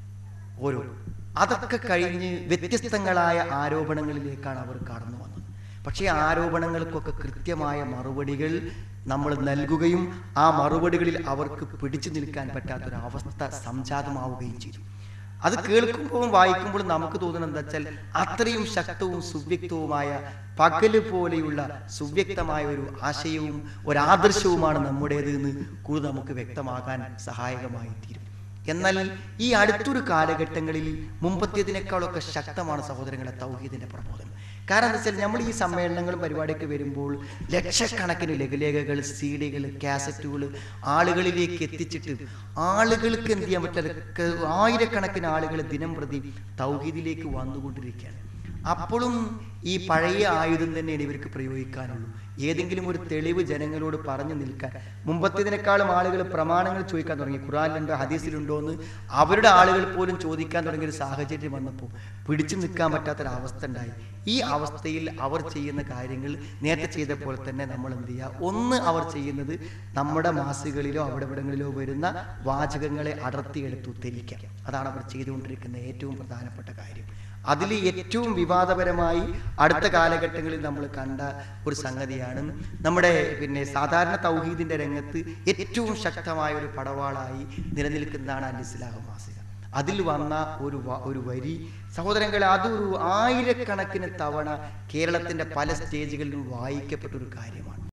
ഓരോ അതൊക്കെ കഴിഞ്ഞ് വ്യത്യസ്തങ്ങളായ ആരോപണങ്ങളിലേക്കാണ് അവർ കടന്നു വന്നത്. പക്ഷേ ആരോപണങ്ങൾക്കൊക്കെ കൃത്യമായ മറുപടികൾ നമ്മൾ നൽകുകയും ആ മറുപടികളിൽ അവർക്ക് പിടിച്ചു നിൽക്കാൻ പറ്റാത്തൊരവസ്ഥ സംജാതമാവുകയും ചെയ്തു. അത് കേൾക്കുമ്പോഴും വായിക്കുമ്പോഴും നമുക്ക് തോന്നുന്നത് എന്താ വെച്ചാൽ അത്രയും ശക്തവും സുവ്യക്തവുമായ പകല് പോലെയുള്ള സുവ്യക്തമായ ഒരു ആശയവും ഒരാദർശവുമാണ് നമ്മുടേത് എന്ന് കൂടുതൽ നമുക്ക് വ്യക്തമാകാൻ സഹായകമായി തീരും. എന്നാൽ ഈ അടുത്തൊരു കാലഘട്ടങ്ങളിൽ മുമ്പത്തേതിനേക്കാളൊക്കെ ശക്തമാണ് സഹോദരങ്ങളെ തൗഹീദിന്റെ പ്രബോധനം. കാരണം എന്താ വെച്ചാൽ നമ്മൾ ഈ സമ്മേളനങ്ങളും പരിപാടിയൊക്കെ വരുമ്പോൾ ലക്ഷക്കണക്കിന് ലഘുലേഖകൾ, സീഡികൾ, കാസറ്റുകൾ ആളുകളിലേക്ക് എത്തിച്ചിട്ട് ആളുകൾക്ക് എന്ത് ചെയ്യാൻ പറ്റാതെ ആയിരക്കണക്കിന് ആളുകൾ ദിനം പ്രതി തൗഹീദിലേക്ക് വന്നുകൊണ്ടിരിക്കുകയാണ്. അപ്പോഴും ഈ പഴയ ആയുധം തന്നെയാണ് ഇവർക്ക് പ്രയോഗിക്കാനുള്ളൂ. ഏതെങ്കിലും ഒരു തെളിവ് ജനങ്ങളോട് പറഞ്ഞു നിൽക്കാൻ മുമ്പത്തേതിനേക്കാളും ആളുകൾ പ്രമാണങ്ങൾ ചോദിക്കാൻ തുടങ്ങി. ഖുർആനിലുണ്ടോ ഹദീസിലുണ്ടോ എന്ന് അവരുടെ ആളുകൾ പോലും ചോദിക്കാൻ തുടങ്ങിയ ഒരു സാഹചര്യം വന്നപ്പോൾ പിടിച്ചു നിൽക്കാൻ പറ്റാത്തൊരവസ്ഥ ഉണ്ടായി. ഈ അവസ്ഥയിൽ അവർ ചെയ്യുന്ന കാര്യങ്ങൾ നേരത്തെ ചെയ്ത പോലെ തന്നെ നമ്മൾ എന്ത് ചെയ്യുക? ഒന്ന്, അവർ ചെയ്യുന്നത് നമ്മുടെ മാസികളിലോ അവിടെവിടങ്ങളിലോ വരുന്ന വാചകങ്ങളെ അടർത്തിയെടുത്ത് ഉദ്ധരിക്കുക. അതാണ് അവർ ചെയ്തുകൊണ്ടിരിക്കുന്ന ഏറ്റവും പ്രധാനപ്പെട്ട കാര്യം. അതിൽ ഏറ്റവും വിവാദപരമായി അടുത്ത കാലഘട്ടങ്ങളിൽ നമ്മൾ കണ്ട ഒരു സംഗതിയാണ് നമ്മുടെ സാധാരണ തൗഹീദിന്റെ രംഗത്ത് ഏറ്റവും ശക്തമായ ഒരു പടവാളായി നിലനിൽക്കുന്നതാണ് അൽ ഇസ്ലാഹ് മാസിക. അതിൽ വന്ന ഒരു വരി സഹോദരങ്ങളെ, അതൊരു ആയിരക്കണക്കിന് തവണ കേരളത്തിന്റെ പല സ്റ്റേജുകളിലും വായിക്കപ്പെട്ട ഒരു കാര്യമാണ്.